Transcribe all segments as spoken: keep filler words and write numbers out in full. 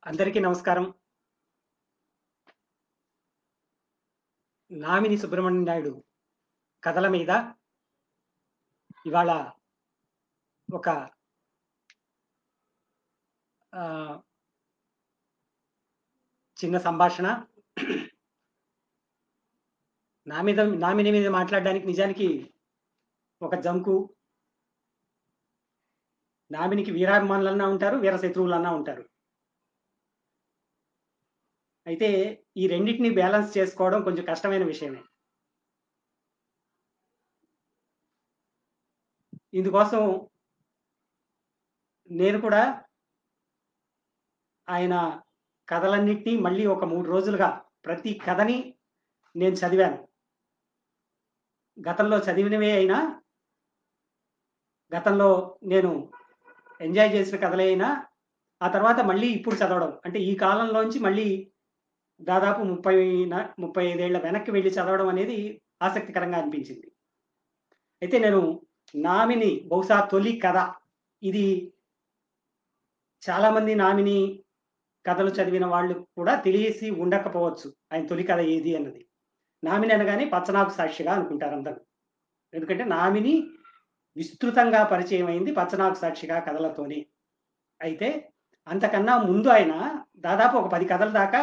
అందరికీ నమస్కారం. నామిని సుబ్రహ్మణ్యం నాయుడు కథల మీద ఇవాళ ఒక ఆహ్, చిన్న సంభాషణ. నా మీద నామిని మీద మాట్లాడడానికి నిజానికి ఒక జంకు. నామినికి వీరాభిమానులన్నా ఉంటారు, వీర శత్రువులన్నా ఉంటారు. అయితే ఈ రెండిటిని బ్యాలెన్స్ చేసుకోవడం కొంచెం కష్టమైన విషయమే. ఇందుకోసం నేను కూడా ఆయన కథలన్నిటిని మళ్ళీ ఒక మూడు రోజులుగా ప్రతి కథని నేను చదివాను. గతంలో చదివినవే అయినా, గతంలో నేను ఎంజాయ్ చేసిన కథలే అయినా, ఆ తర్వాత మళ్ళీ ఇప్పుడు చదవడం. అంటే ఈ కాలంలోంచి మళ్ళీ దాదాపు ముప్పై న ముప్పై ఐదు ఏళ్ల వెనక్కి వెళ్లి చదవడం అనేది ఆసక్తికరంగా అనిపించింది. అయితే నేను నామిని బహుశా తొలి కథ. ఇది చాలామంది నామిని కథలు చదివిన వాళ్ళు కూడా తెలిసి ఉండకపోవచ్చు. ఆయన తొలి కథ ఏది అన్నది. నామిని అనగానే పచ్చనాకు సాక్షిగా అనుకుంటారు అందరూ. ఎందుకంటే నామిని విస్తృతంగా పరిచయం అయింది పచ్చనాకు సాక్షిగా కథలతోనే. అయితే అంతకన్నా ముందు ఆయన దాదాపు ఒక పది కథల దాకా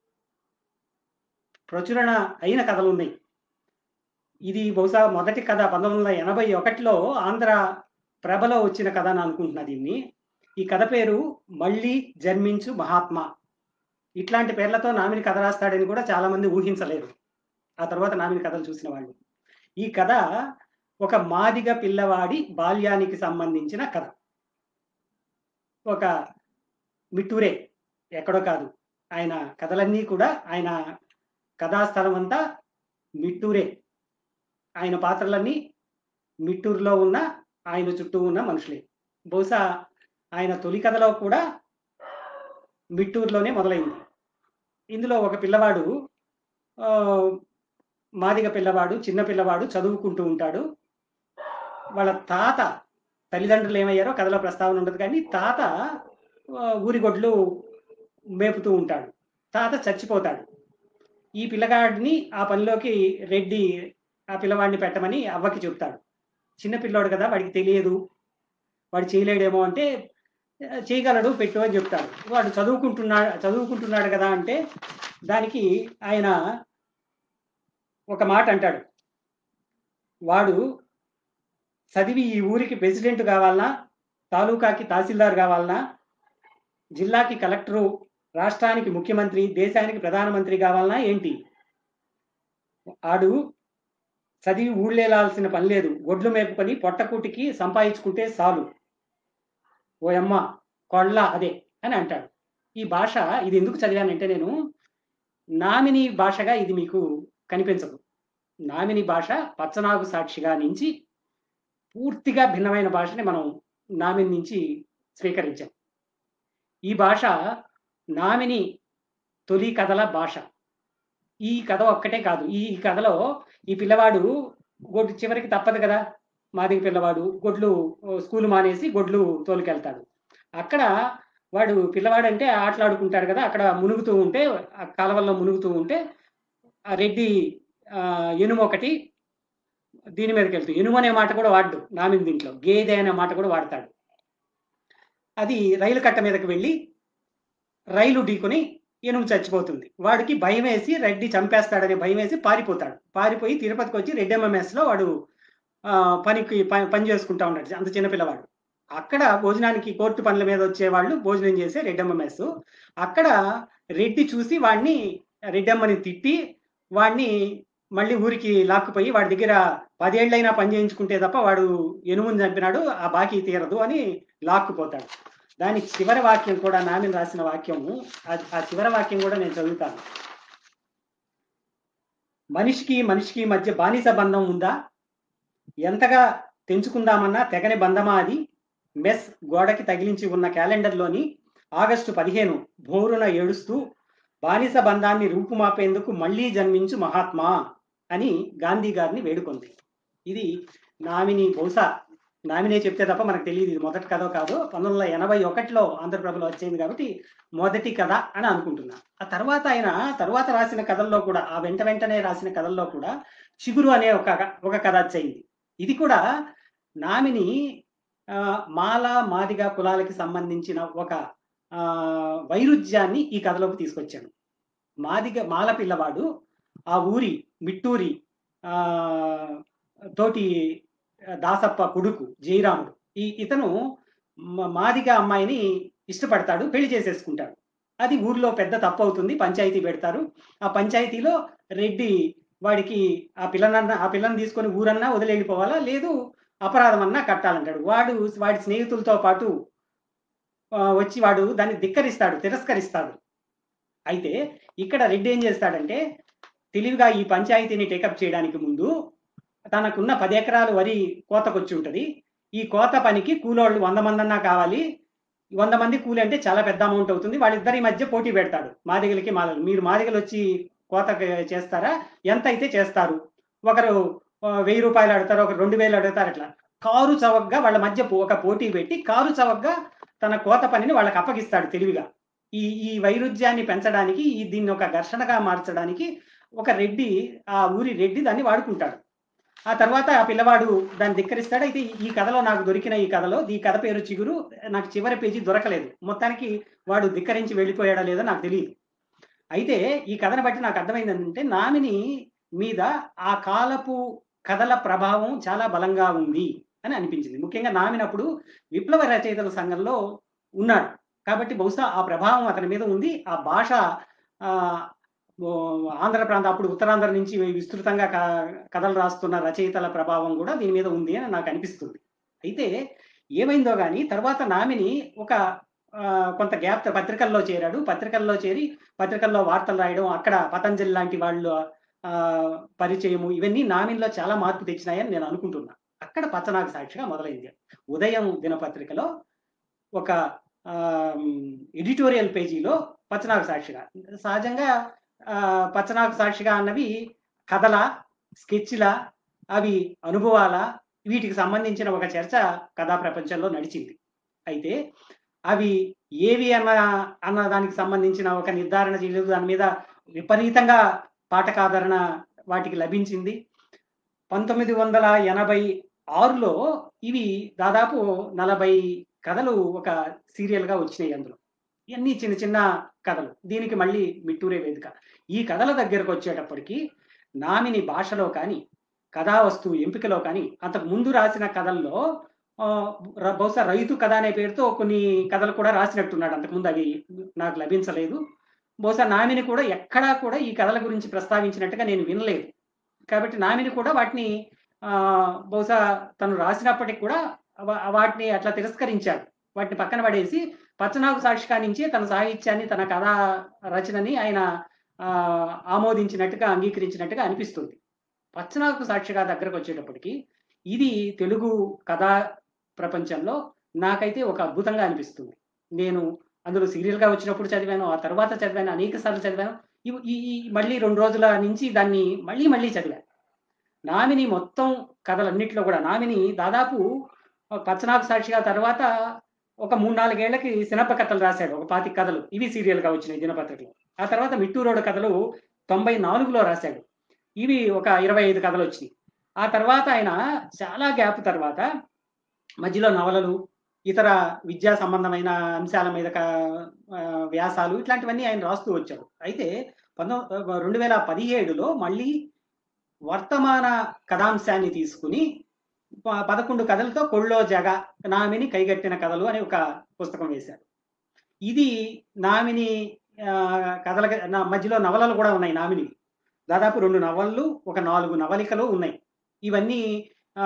ప్రచురణ అయిన కథలున్నాయి. ఇది బహుశా మొదటి కథ పంతొమ్మిది వందల ఎనభై ఒకటిలో ఆంధ్ర ప్రభలో వచ్చిన కథ అని అనుకుంటున్నా దీన్ని. ఈ కథ పేరు 'మళ్ళీ జన్మించు మహాత్మా'. ఇట్లాంటి పేర్లతో నామిని కథ రాస్తాడని కూడా చాలామంది ఊహించలేరు. ఆ తర్వాత నామిని కథలు చూసిన వాళ్ళు. ఈ కథ ఒక మాదిగ పిల్లవాడి బాల్యానికి సంబంధించిన కథ. ఒక మిట్టూరే, ఎక్కడో కాదు. ఆయన కథలన్నీ కూడా ఆయన కథాస్థలం అంతా మిట్టూరే. ఆయన పాత్రలన్నీ మిట్టూరులో ఉన్న, ఆయన చుట్టూ ఉన్న మనుషులే. బహుశా ఆయన తొలి కథలో కూడా మిట్టూరులోనే మొదలైంది. ఇందులో ఒక పిల్లవాడు ఆహ్, మాదిగ పిల్లవాడు, చిన్న పిల్లవాడు చదువుకుంటూ ఉంటాడు. వాళ్ళ తాత తల్లిదండ్రులు ఏమయ్యారో కథలో ప్రస్తావన ఉండదు కానీ, తాత ఆహ్, ఊరిగొడ్లు మేపుతూ ఉంటాడు. తాత చచ్చిపోతాడు. ఈ పిల్లగాడిని ఆ పనిలోకి రెడ్డి ఆ పిల్లవాడిని పెట్టమని అవ్వకి చెప్తాడు. చిన్న పిల్లోడు కదా! వాడికి తెలియదు. వాడు చేయలేడేమో అంటే, ఆహ్, చేయగలడు పెట్టు అని చెప్తాడు. వాడు చదువుకుంటున్నా చదువుకుంటున్నాడు కదా! అంటే దానికి ఆయన ఒక మాట అంటాడు. వాడు చదివి ఈ ఊరికి ప్రెసిడెంట్ కావాలనా? తాలూకాకి తహసీల్దార్ కావాలనా? జిల్లాకి కలెక్టరు, రాష్ట్రానికి ముఖ్యమంత్రి, దేశానికి ప్రధానమంత్రి కావాలనా ఏంటి? ఆడు చదివి ఊళ్ళేలాల్సిన పని లేదు. గొడ్లు మేపుకొని పొట్టకూటికి సంపాదించుకుంటే చాలు. ఓయమ్మ! కొళ్ళ అదే అని అంటాడు. ఈ భాష ఇది ఎందుకు చదివానంటే నేను, నామిని భాషగా ఇది మీకు కనిపించదు. నామిని భాష పచ్చనాగు సాక్షిగా నుంచి పూర్తిగా భిన్నమైన భాషని మనం నామిని నుంచి స్వీకరించాం. ఈ భాష నామిని తొలి కథల భాష. ఈ కథ ఒక్కటే కాదు. ఈ కథలో ఈ పిల్లవాడు గొడ్డు చివరికి తప్పదు కదా! మాదిగ పిల్లవాడు గొడ్లు ఆహ్, స్కూలు మానేసి గొడ్లు తోలుకెళ్తాడు. అక్కడ వాడు పిల్లవాడంటే ఆటలాడుకుంటాడు కదా! అక్కడ మునుగుతూ ఉంటే, ఆ కాలవల్లో మునుగుతూ ఉంటే, ఆ రెడ్డి ఆహ్, ఎనుమొకటి దీని మీదకెళ్తుంది. ఎనుము అనే మాట కూడా వాడడు నామిని దీంట్లో. గేదె అనే మాట కూడా వాడతాడు. అది రైలు కట్ట మీదకి వెళ్లి, రైలు ఢీకొని ఎనుము చచ్చిపోతుంది. వాడికి భయమేసి రెడ్డి చంపేస్తాడనే భయమేసి పారిపోతాడు. పారిపోయి తిరుపతికొచ్చి రెడ్డమ్మ మెస్‌లో వాడు ఆహ్, పనికి ప పని చేసుకుంటా ఉన్నాడు. అంత చిన్న పిల్లవాడు. అక్కడ భోజనానికి కోర్టు పనుల మీద వచ్చేవాళ్ళు భోజనం చేసే రెడ్డమ్మ మెస్సు. అక్కడ రెడ్డి చూసి వాడిని రెడ్డమ్మని తిట్టి, వాడిని మళ్ళీ ఊరికి లాక్కుపోయి వాడి దగ్గర పది ఏళ్లైనా పని చేయించుకుంటే తప్ప వాడు ఎనుముని చంపినాడు. ఆ బాకీ తీరదు అని లాక్కుపోతాడు. దాని చివరి వాక్యం కూడా నామిని రాసిన వాక్యము. ఆ ఆ చివరి వాక్యం కూడా నేను చదువుతాను. మనిషికి, మనిషికి మధ్య బానిస బంధం ఉందా? ఎంతగా తెంచుకుందామన్నా తెగని బంధమా అది? మెస్ గోడకి తగిలించి ఉన్న క్యాలెండర్‌లోని ఆగస్టు పదిహేను భోరున ఏడుస్తూ బానిస బంధాన్ని రూపుమాపేందుకు మళ్ళీ జన్మించు మహాత్మా అని గాంధీ గారిని వేడుకొంది. ఇది నామిని బహుశా నామినే చెప్తే తప్ప మనకు తెలియదు ఇది మొదటి కథ కాదు. పంతొమ్మిది వందల ఎనభై ఒకటిలో ఆంధ్రప్రభలో వచ్చింది కాబట్టి మొదటి కథ అని అనుకుంటున్నా. ఆ తర్వాత ఆయన తర్వాత రాసిన కథల్లో కూడా ఆ వెంట వెంటనే రాసిన కథల్లో కూడా చిగురు అనే ఒక ఒక కథ వచ్చింది. ఇది కూడా నామిని ఆ, మాల మాదిగ కులాలకి సంబంధించిన ఒక ఆ, వైరుధ్యాన్ని ఈ కథలోకి తీసుకొచ్చాను. మాదిగ మాల పిల్లవాడు ఆ ఊరి మిట్టూరి ఆ తోటి దాసప్ప కొడుకు జయరాముడు. ఈ ఇతను మ- మాదిగ అమ్మాయిని ఇష్టపడతాడు, పెళ్లి చేసేసుకుంటాడు. అది ఊర్లో పెద్ద తప్పు అవుతుంది, పంచాయతీ పెడతారు. ఆ పంచాయతీలో రెడ్డి వాడికి ఆ పిల్లనన్నా ఆ పిల్లని తీసుకొని ఊరన్నా వదిలి వెళ్ళిపోవాలా, లేదు అపరాధం అన్నా కట్టాలంటాడు. వాడు వాడి స్నేహితులతో పాటు ఆ, వచ్చి వాడు దాన్ని ధిక్కరిస్తాడు, తిరస్కరిస్తాడు. అయితే ఇక్కడ రెడ్డి ఏం చేస్తాడంటే తెలివిగా ఈ పంచాయతీని టేకప్ చేయడానికి ముందు తనకున్న పది ఎకరాలు వరి కోతకొచ్చి ఉంటది. ఈ కోత పనికి కూలోళ్ళు వంద మంది అన్నా కావాలి. వంద మంది కూలి అంటే చాలా పెద్ద అమౌంట్ అవుతుంది. వాళ్ళిద్దరి మధ్య పోటీ పెడతాడు, మాదిగలకి మాలలు. మీరు మాదిగలు వచ్చి కోత చేస్తారా, ఎంత అయితే చేస్తారు. ఒకరు ఆ, వెయ్యి రూపాయలు అడుగుతారు, ఒకరు రెండు వేలు అడుగుతారు. అట్లా కారు చవకగా వాళ్ళ మధ్య పో- ఒక పోటీ పెట్టి కారు చవకగా తన కోత పనిని వాళ్ళకి అప్పగిస్తాడు తెలివిగా. ఈ ఈ వైరుధ్యాన్ని పెంచడానికి, ఈ దీన్ని ఒక ఘర్షణగా మార్చడానికి ఒక రెడ్డి, ఆ ఊరి రెడ్డి దాన్ని వాడుకుంటాడు. ఆ తర్వాత ఆ పిల్లవాడు దాన్ని ధిక్కరిస్తాడు. అయితే ఈ కథలో నాకు దొరికిన ఈ కథలో ఈ కథ పేరు చిగురు. నాకు చివరి పేజీ దొరకలేదు. మొత్తానికి వాడు ధిక్కరించి వెళ్ళిపోయాడా లేదో నాకు తెలియదు. అయితే ఈ కథను బట్టి నాకు అర్థమైంది ఏంటంటే నామిని మీద ఆ కాలపు కథల ప్రభావం చాలా బలంగా ఉంది అని అనిపించింది. ముఖ్యంగా నామినప్పుడు విప్లవ రచయితల సంఘంలో ఉన్నాడు కాబట్టి బహుశా ఆ ప్రభావం అతని మీద ఉంది. ఆ భాష ఆ, ఓ, ఆంధ్ర ప్రాంతం అప్పుడు ఉత్తరాంధ్ర నుంచి విస్తృతంగా క- కథలు రాస్తున్న రచయితల ప్రభావం కూడా దీని మీద ఉంది అని నాకు అనిపిస్తుంది. అయితే ఏమైందో కానీ తర్వాత నామిని ఒక ఆ, కొంత గ్యాప్ పత్రికల్లో చేరాడు. పత్రికల్లో చేరి పత్రికల్లో వార్తలు రాయడం, అక్కడ పతంజలి లాంటి వాళ్ళు ఆ, పరిచయము, ఇవన్నీ నామిన్లో చాలా మార్పు తెచ్చినాయని నేను అనుకుంటున్నా. అక్కడ పచ్చనాగ సాక్షిగా మొదలైంది. ఉదయం దినపత్రికలో ఒక ఎడిటోరియల్ పేజీలో పచ్చనాగ సాక్షిగా, సహజంగా ఆ, పచ్చనాగ సాక్షిగా అన్నవి కథల, స్కెచ్ల, అవి అనుభవాల, వీటికి సంబంధించిన ఒక చర్చ కథా ప్రపంచంలో నడిచింది. అయితే అవి ఏవి అన్న అన్న దానికి సంబంధించిన ఒక నిర్ధారణ చేయలేదు. దాని మీద విపరీతంగా పాఠకాదరణ వాటికి లభించింది. పంతొమ్మిది వందల ఎనభై ఆరులో ఇవి దాదాపు నలభై కథలు ఒక సీరియల్గా వచ్చినాయి. అందులో ఇవన్నీ చిన్న చిన్న కథలు. దీనికి మళ్ళీ మిట్టూరే వేదిక. ఈ కథల దగ్గరకు వచ్చేటప్పటికి నామిని భాషలో కానీ కథా వస్తువు ఎంపికలో కానీ అంతకు ముందు రాసిన కథల్లో ఆ, ర- బహుశా రైతు కథ అనే పేరుతో కొన్ని కథలు కూడా రాసినట్టున్నాడు అంతకుముందు. అవి నాకు లభించలేదు. బహుశా నామిని కూడా ఎక్కడా కూడా ఈ కథల గురించి ప్రస్తావించినట్టుగా నేను వినలేదు. కాబట్టి నామిని కూడా వాటిని ఆ, బహుశా తను రాసినప్పటికి కూడా వా- వాటిని అట్లా తిరస్కరించాడు. వాటిని పక్కన పడేసి పచ్చనాగు సాక్షిగా నుంచే తన సాహిత్యాన్ని, తన కథా రచనని ఆయన ఆ, ఆమోదించినట్టుగా, అంగీకరించినట్టుగా అనిపిస్తుంది. పచ్చనాగు సాక్షిగా దగ్గరకు వచ్చేటప్పటికి ఇది తెలుగు కథా ప్రపంచంలో నాకైతే ఒక అద్భుతంగా అనిపిస్తుంది. నేను అందులో సీరియల్గా వచ్చినప్పుడు చదివాను, ఆ తర్వాత చదివాను, అనేక సార్లు చదివాను. ఇవ్- ఈ ఈ మళ్ళీ రెండు రోజుల నుంచి దాన్ని మళ్ళీ మళ్ళీ చదివాను. నామిని మొత్తం కథలన్నింటిలో కూడా నామిని దాదాపు ఆ, పచ్చనాగు సాక్షిగా తర్వాత ఒక మూడు నాలుగేళ్లకి సినప్ప కథలు రాశాడు, ఒక పాతి కథలు. ఇవి సీరియల్గా వచ్చినాయి దినపత్రికలో. ఆ తర్వాత మిట్టూరోడు కథలు తొంభై నాలుగులో రాశాడు. ఇవి ఒక ఇరవై ఐదు కథలు వచ్చినాయి. ఆ తర్వాత ఆయన చాలా గ్యాప్ తర్వాత మధ్యలో నవలలు, ఇతర విద్యా సంబంధమైన అంశాల మీద క- ఆ, వ్యాసాలు, ఇట్లాంటివన్నీ ఆయన రాస్తూ వచ్చాడు. అయితే పంతొమ్మిది రెండు వేల పదిహేడులో మళ్ళీ వర్తమాన కథాంశాన్ని తీసుకుని ప- పదకొండు కథలతో కొళ్ళో జగ, నామిని కైగట్టిన కథలు అని ఒక పుస్తకం వేశాడు. ఇది నామిని ఆ, కథల నా మధ్యలో నవలలు కూడా ఉన్నాయి. నామిని దాదాపు రెండు నవలలు, ఒక నాలుగు నవలికలు ఉన్నాయి. ఇవన్నీ ఆ,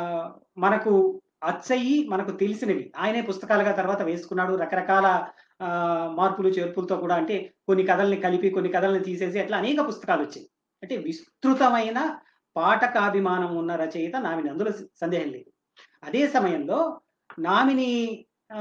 మనకు అచ్చయి మనకు తెలిసినవి. ఆయనే పుస్తకాలుగా తర్వాత వేసుకున్నాడు. రకరకాల ఆ, మార్పులు చేర్పులతో కూడా, అంటే కొన్ని కథల్ని కలిపి కొన్ని కథల్ని తీసేసి అట్లా అనేక పుస్తకాలు వచ్చాయి. అంటే విస్తృతమైన పాఠకాభిమానం ఉన్న రచయిత నామిని, అందులో సందేహం లేదు. అదే సమయంలో నామిని ఆ,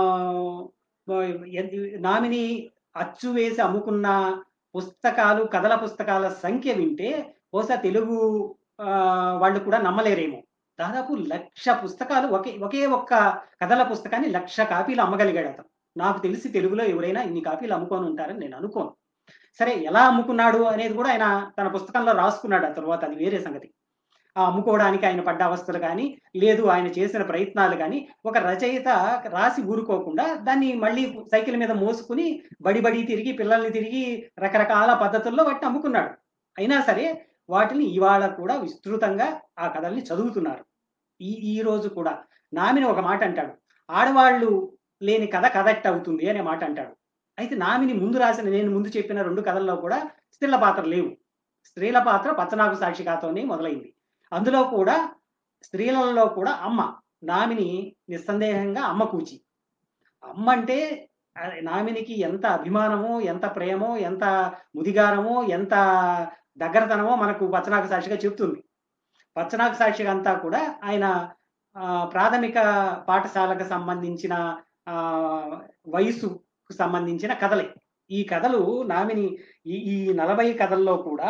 నామిని అచ్చు వేసి అమ్ముకున్న పుస్తకాలు, కథల పుస్తకాల సంఖ్య వింటే బహుశా తెలుగు ఆ, వాళ్ళు కూడా నమ్మలేరేమో. దాదాపు లక్ష పుస్తకాలు ఒకే ఒకే ఒక్క కథల పుస్తకాన్ని లక్ష కాపీలు అమ్మగలిగాడు అతను. నాకు తెలిసి తెలుగులో ఎవరైనా ఇన్ని కాపీలు అమ్ముకొని ఉంటారని నేను అనుకోను. సరే ఎలా అమ్ముకున్నాడు అనేది కూడా ఆయన తన పుస్తకంలో రాసుకున్నాడు. ఆ తర్వాత అది వేరే సంగతి. ఆ అమ్ముకోవడానికి ఆయన పడ్డ అవస్థలు కానీ, లేదు ఆయన చేసిన ప్రయత్నాలు కానీ, ఒక రచయిత రాసి ఊరుకోకుండా దాన్ని మళ్ళీ సైకిల్ మీద మోసుకొని బడి బడి తిరిగి, పిల్లల్ని తిరిగి రకరకాల పద్ధతుల్లో వాటిని అమ్ముకున్నాడు. అయినా సరే వాటిని ఇవాళ కూడా విస్తృతంగా ఆ కథల్ని చదువుతున్నారు. ఈ ఈ రోజు కూడా నామిని ఒక మాట అంటాడు. ఆడవాళ్ళు లేని కథ కథెట్ట అవుతుంది అనే మాట అంటాడు. అయితే నామిని ముందు రాసిన నేను ముందు చెప్పిన రెండు కథల్లో కూడా స్త్రీల పాత్ర లేవు. స్త్రీల పాత్ర పచ్చనాగు సాక్షిగాతోనే మొదలైంది. అందులో కూడా స్త్రీలలో కూడా అమ్మ. నామిని నిస్సందేహంగా అమ్మ కూచి. అమ్మ అంటే ఆహ్, నామినికి ఎంత అభిమానమో, ఎంత ప్రేమో, ఎంత ముదిగారమో, ఎంత దగ్గరతనమో మనకు పచ్చనాగు సాక్షిగా చెప్తుంది. పచ్చనాగు సాక్షిగా అంతా కూడా ఆయన ఆహ్, ప్రాథమిక పాఠశాలకు సంబంధించిన ఆహ్, వయసుకు సంబంధించిన కథలే. ఈ కథలు నామిని ఈ ఈ నలభై కథల్లో కూడా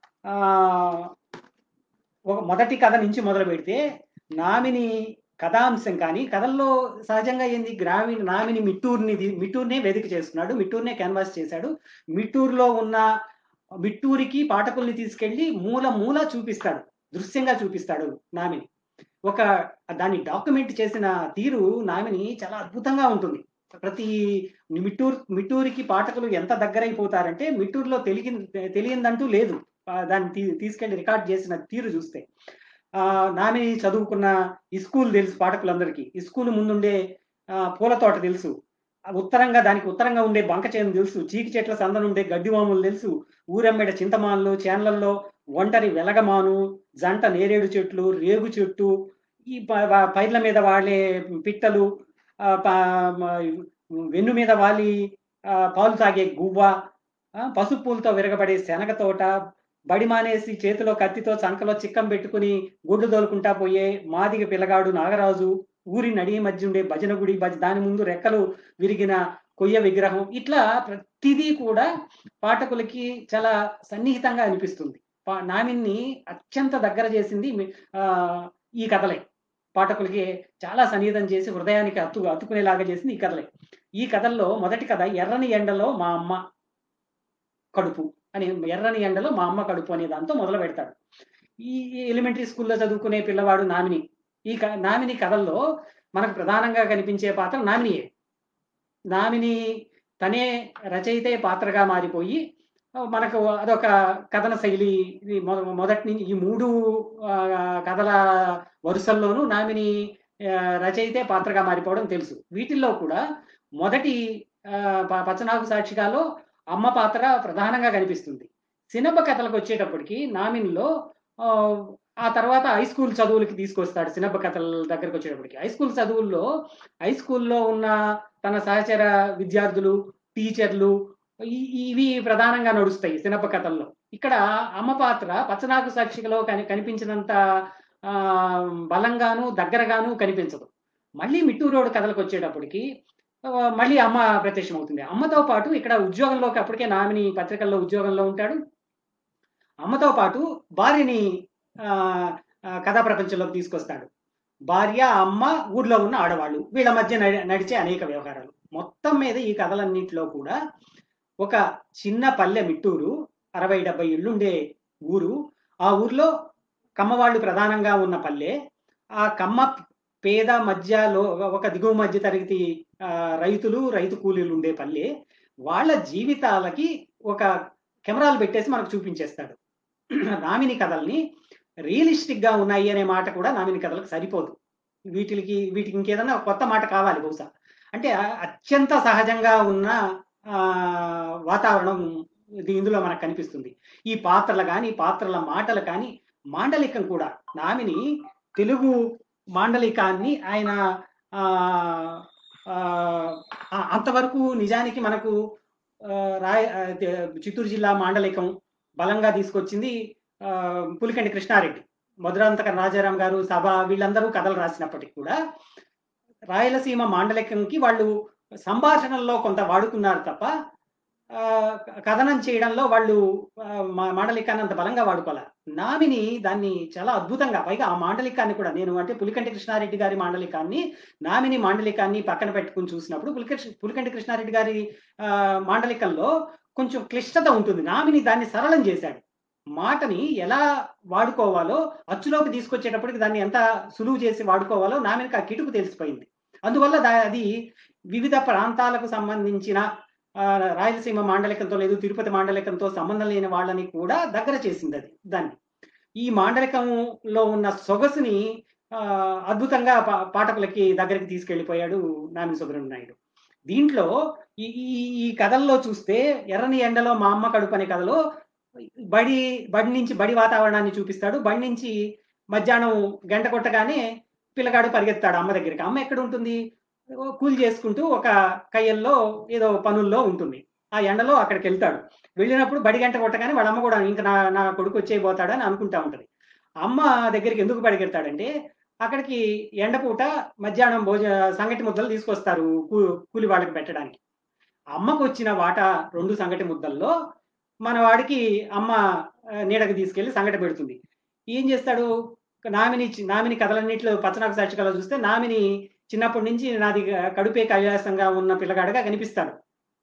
ఆహ్, ఒక మొదటి కథ నుంచి మొదలుపెడితే నామిని కథాంశం కానీ కథల్లో సహజంగా ఏంది గ్రామీణ నామిని మిట్టూరుని ది మిట్టూరునే వేదిక చేసుకున్నాడు. మిట్టూరునే క్యాన్వాస్ చేశాడు. మిట్టూరులో ఉన్న మిట్టూరికి పాఠకుల్ని తీసుకెళ్ళి మూల మూల చూపిస్తాడు. దృశ్యంగా చూపిస్తాడు నామిని. ఒక దాన్ని డాక్యుమెంట్ చేసిన తీరు నామిని చాలా అద్భుతంగా ఉంటుంది. ప్రతి మిట్టూరు మిట్టూరికి పాఠకులు ఎంత దగ్గరైపోతారంటే మిట్టూరులో తెలిగి తెలియదంటూ లేదు. ఆహ్, దాన్ని తీ తీసుకెళ్ళి రికార్డ్ చేసిన తీరు చూస్తే. ఆహ్, నామిని చదువుకున్న ఈ స్కూల్ తెలుసు పాఠకులందరికీ. ఈ స్కూల్ ముందుండే ఆహ్, పూల తోట తెలుసు. ఆహ్, ఉత్తరంగా దానికి ఉత్తరంగా ఉండే బంక చేను తెలుసు. చీకి చెట్ల సందనుండే గడ్డివాములు తెలుసు. ఊరెమ్మెడ చింతమానులు, చేన్లల్లో ఒంటరి వెలగమాను, జంట నేరేడు చెట్లు, రేగు చెట్టు, ఈ ప వ పైర్ల మీద వాలే పిట్టలు, ఆహ్, ప మ వెన్ను మీద వాలి ఆహ్, పాలు తాగే గువ్వ, ఆ! పసుపు పూలతో విరగబడే శనగ తోట, బడి మానేసి చేతిలో కత్తితో చంకలో చిక్కం పెట్టుకుని గుడ్లు తోలుకుంటా పోయే మాదిగ పిల్లగాడు నాగరాజు, ఊరి నడి మధ్య ఉండే భజన గుడి, భజ దాని ముందు రెక్కలు విరిగిన కొయ్య విగ్రహం. ఇట్లా ప్రతిదీ కూడా పాఠకులకి చాలా సన్నిహితంగా అనిపిస్తుంది. ప నామిని అత్యంత దగ్గర చేసింది మి ఆహ్, ఈ కథలే. పాఠకులకి చాలా సన్నిహితం చేసి హృదయానికి హత్తు హత్తుకునేలాగా చేసింది ఈ కథలే. ఈ కథల్లో మొదటి కథ 'ఎర్రని ఎండలో మా అమ్మ కడుపు' అని 'ఎర్రని ఎండలో మా అమ్మ కడుపు' అనే దాంతో మొదలుపెడతాడు. ఈ ఎలిమెంటరీ స్కూల్‌లో చదువుకునే పిల్లవాడు నామిని. ఈ క నామిని కథల్లో మనకు ప్రధానంగా కనిపించే పాత్ర నామినియే. నామిని తనే రచయితే పాత్రగా మారిపోయి ఆహ్, మనకు అదొక కథన శైలి. ఇది మొ మొదటి నుంచి ఈ మూడు ఆహ్, కథల వరుసల్లోనూ నామిని ఆహ్, రచయితే పాత్రగా మారిపోవడం తెలుసు. వీటిల్లో కూడా మొదటి ఆహ్, ప పచ్చనాగు సాక్షిగాలో అమ్మ పాత్ర ప్రధానంగా కనిపిస్తుంది. సినప కథలకొచ్చేటప్పటికి నామినిలో ఆహ్, ఆ తర్వాత హై స్కూల్ చదువులకి తీసుకొస్తాడు సినప కథల దగ్గరకొచ్చేటప్పటికి. హై స్కూల్ చదువుల్లో హై స్కూల్‌లో ఉన్న తన సహచర విద్యార్థులు, టీచర్లు ఇ ఇవి ప్రధానంగా నడుస్తాయి సినప కథల్లో. ఇక్కడ అమ్మ పాత్ర పచ్చనాగు సాక్షికలో కని కనిపించినంత ఆహ్, బలంగాను, దగ్గరగాను కనిపించదు. మళ్ళీ మిట్టూరోడు కథలకొచ్చేటప్పటికి ఆహ్, మళ్ళీ అమ్మ ప్రత్యక్షమవుతుంది. అమ్మతో పాటు ఇక్కడ ఉద్యోగంలోకి అప్పటికే నామిని పత్రికల్లో ఉద్యోగంలో ఉంటాడు. అమ్మతో పాటు భార్యని ఆహ్, ఆహ్, కథా ప్రపంచంలోకి తీసుకొస్తాడు. భార్య, అమ్మ, ఊర్లో ఉన్న ఆడవాళ్ళు. వీళ్ళ మధ్య నడి నడిచే అనేక వ్యవహారాలు. మొత్తం మీద ఈ కథలన్నిటిలో కూడా ఒక చిన్న పల్లె మిట్టూరు. అరవై, డెబ్బై ఇళ్ళుండే ఊరు. ఆ ఊర్లో కమ్మవాళ్ళు ప్రధానంగా ఉన్న పల్లె. ఆ కమ్మ పేద మధ్యలో ఒక దిగువ మధ్య తరగతి ఆహ్, రైతులు, రైతు కూలీలు ఉండే పల్లె. వాళ్ళ జీవితాలకి ఒక కెమెరాలు పెట్టేసి మనకు చూపించేస్తాడు. నామిని కథల్ని రియలిస్టిక్‌గా ఉన్నాయి అనే మాట కూడా నామిని కథలకు సరిపోదు. వీటిలికి వీటికి ఇంకేదన్నా కొత్త మాట కావాలి బహుశా. అంటే ఆహ్, అత్యంత సహజంగా ఉన్న ఆహ్, వాతావరణం ఇది ఇందులో మనకు కనిపిస్తుంది. ఈ పాత్రలు గాని, పాత్రల మాటలు కానీ, మాండలికం కూడా. నామిని తెలుగు మాండలికాన్ని ఆయన ఆహ్, ఆహ్, అ అంతవరకు నిజానికి మనకు ఆహ్, రాయ ఆహ్, తే చిత్తూరు జిల్లా మాండలికం బలంగా తీసుకొచ్చింది ఆహ్, పులికంటి కృష్ణారెడ్డి. మధురాంతక రాజారాం గారు, సభ వీళ్ళందరూ కథలు రాసినప్పటికి కూడా రాయలసీమ మాండలికంకి వాళ్ళు సంభాషణల్లో కొంత వాడుకున్నారు తప్ప ఆహ్, కథనం చేయడంలో వాళ్ళు ఆహ్, మా మాండలికాన్ని అంత బలంగా వాడుకోల. నామిని దాన్ని చాలా అద్భుతంగా పైగా ఆ మాండలికాన్ని కూడా నేను అంటే పులికంటి కృష్ణారెడ్డి గారి మాండలికాన్ని, నామిని మాండలికాన్ని పక్కన పెట్టుకొని చూసినప్పుడు పులికష్ పులికంటి కృష్ణారెడ్డి గారి ఆహ్, మాండలికంలో కొంచెం క్లిష్టత ఉంటుంది. నామిని దాన్ని సరళం చేశాడు. మాటని ఎలా వాడుకోవాలో అచ్చులోకి తీసుకొచ్చేటప్పటికి దాన్ని ఎంత సులువు చేసి వాడుకోవాలో నామినికి ఆ కిటుకు తెలిసిపోయింది. అందువల్ల దా అది వివిధ ప్రాంతాలకు సంబంధించిన ఆహ్, రాయలసీమ మాండలికంతో లేదు, తిరుపతి మాండలికంతో సంబంధం లేని వాళ్ళని కూడా దగ్గర చేసిందది దాన్ని. ఈ మాండలికంలో ఉన్న సొగసుని ఆహ్, అద్భుతంగా పా పాఠకులకి దగ్గరికి తీసుకెళ్ళిపోయాడు నామిని సుబ్రహ్మణ్య నాయుడు. దీంట్లో ఈ ఈ ఈ కథల్లో చూస్తే 'ఎర్రని ఎండలో మా అమ్మ కడుపు' అనే కథలో బడి బడి నుంచి బడి వాతావరణాన్ని చూపిస్తాడు. బడి నుంచి మధ్యాహ్నం గంట కొట్టగానే పిల్లగాడు పరిగెత్తాడు అమ్మ దగ్గరికి. అమ్మ ఎక్కడుంటుంది? ఓ కూలి చేసుకుంటూ ఒక కయ్యల్లో ఏదో పనుల్లో ఉంటుంది. ఆ ఎండలో అక్కడికెళ్తాడు. వెళ్ళినప్పుడు బడి గంట కొట్టగానే వాళ్ళ అమ్మ కూడా ఇంక నా నా కొడుకు వచ్చేయబోతాడు అని అనుకుంటా ఉంటది. అమ్మ దగ్గరికి ఎందుకు పరిగెడతాడంటే, అక్కడికి ఎండపూట మధ్యాహ్నం భోజ సంగటి ముద్దలు తీసుకొస్తారు కూ కూలి వాళ్ళకి పెట్టడానికి. అమ్మకొచ్చిన వాటా రెండు సంగటి ముద్దల్లో మన వాడికి అమ్మ ఆహ్, నీడకి తీసుకెళ్ళి సంగటి పెడుతుంది. ఏం చేస్తాడు? నామిని చి నామిని కథలన్నిట్లో పచ్చనాకు సాక్షికలో చూస్తే నామిని చిన్నప్పటి నుంచి నాది క కడుపే కైలాసంగా ఉన్న పిల్లగాడుగా కనిపిస్తాడు.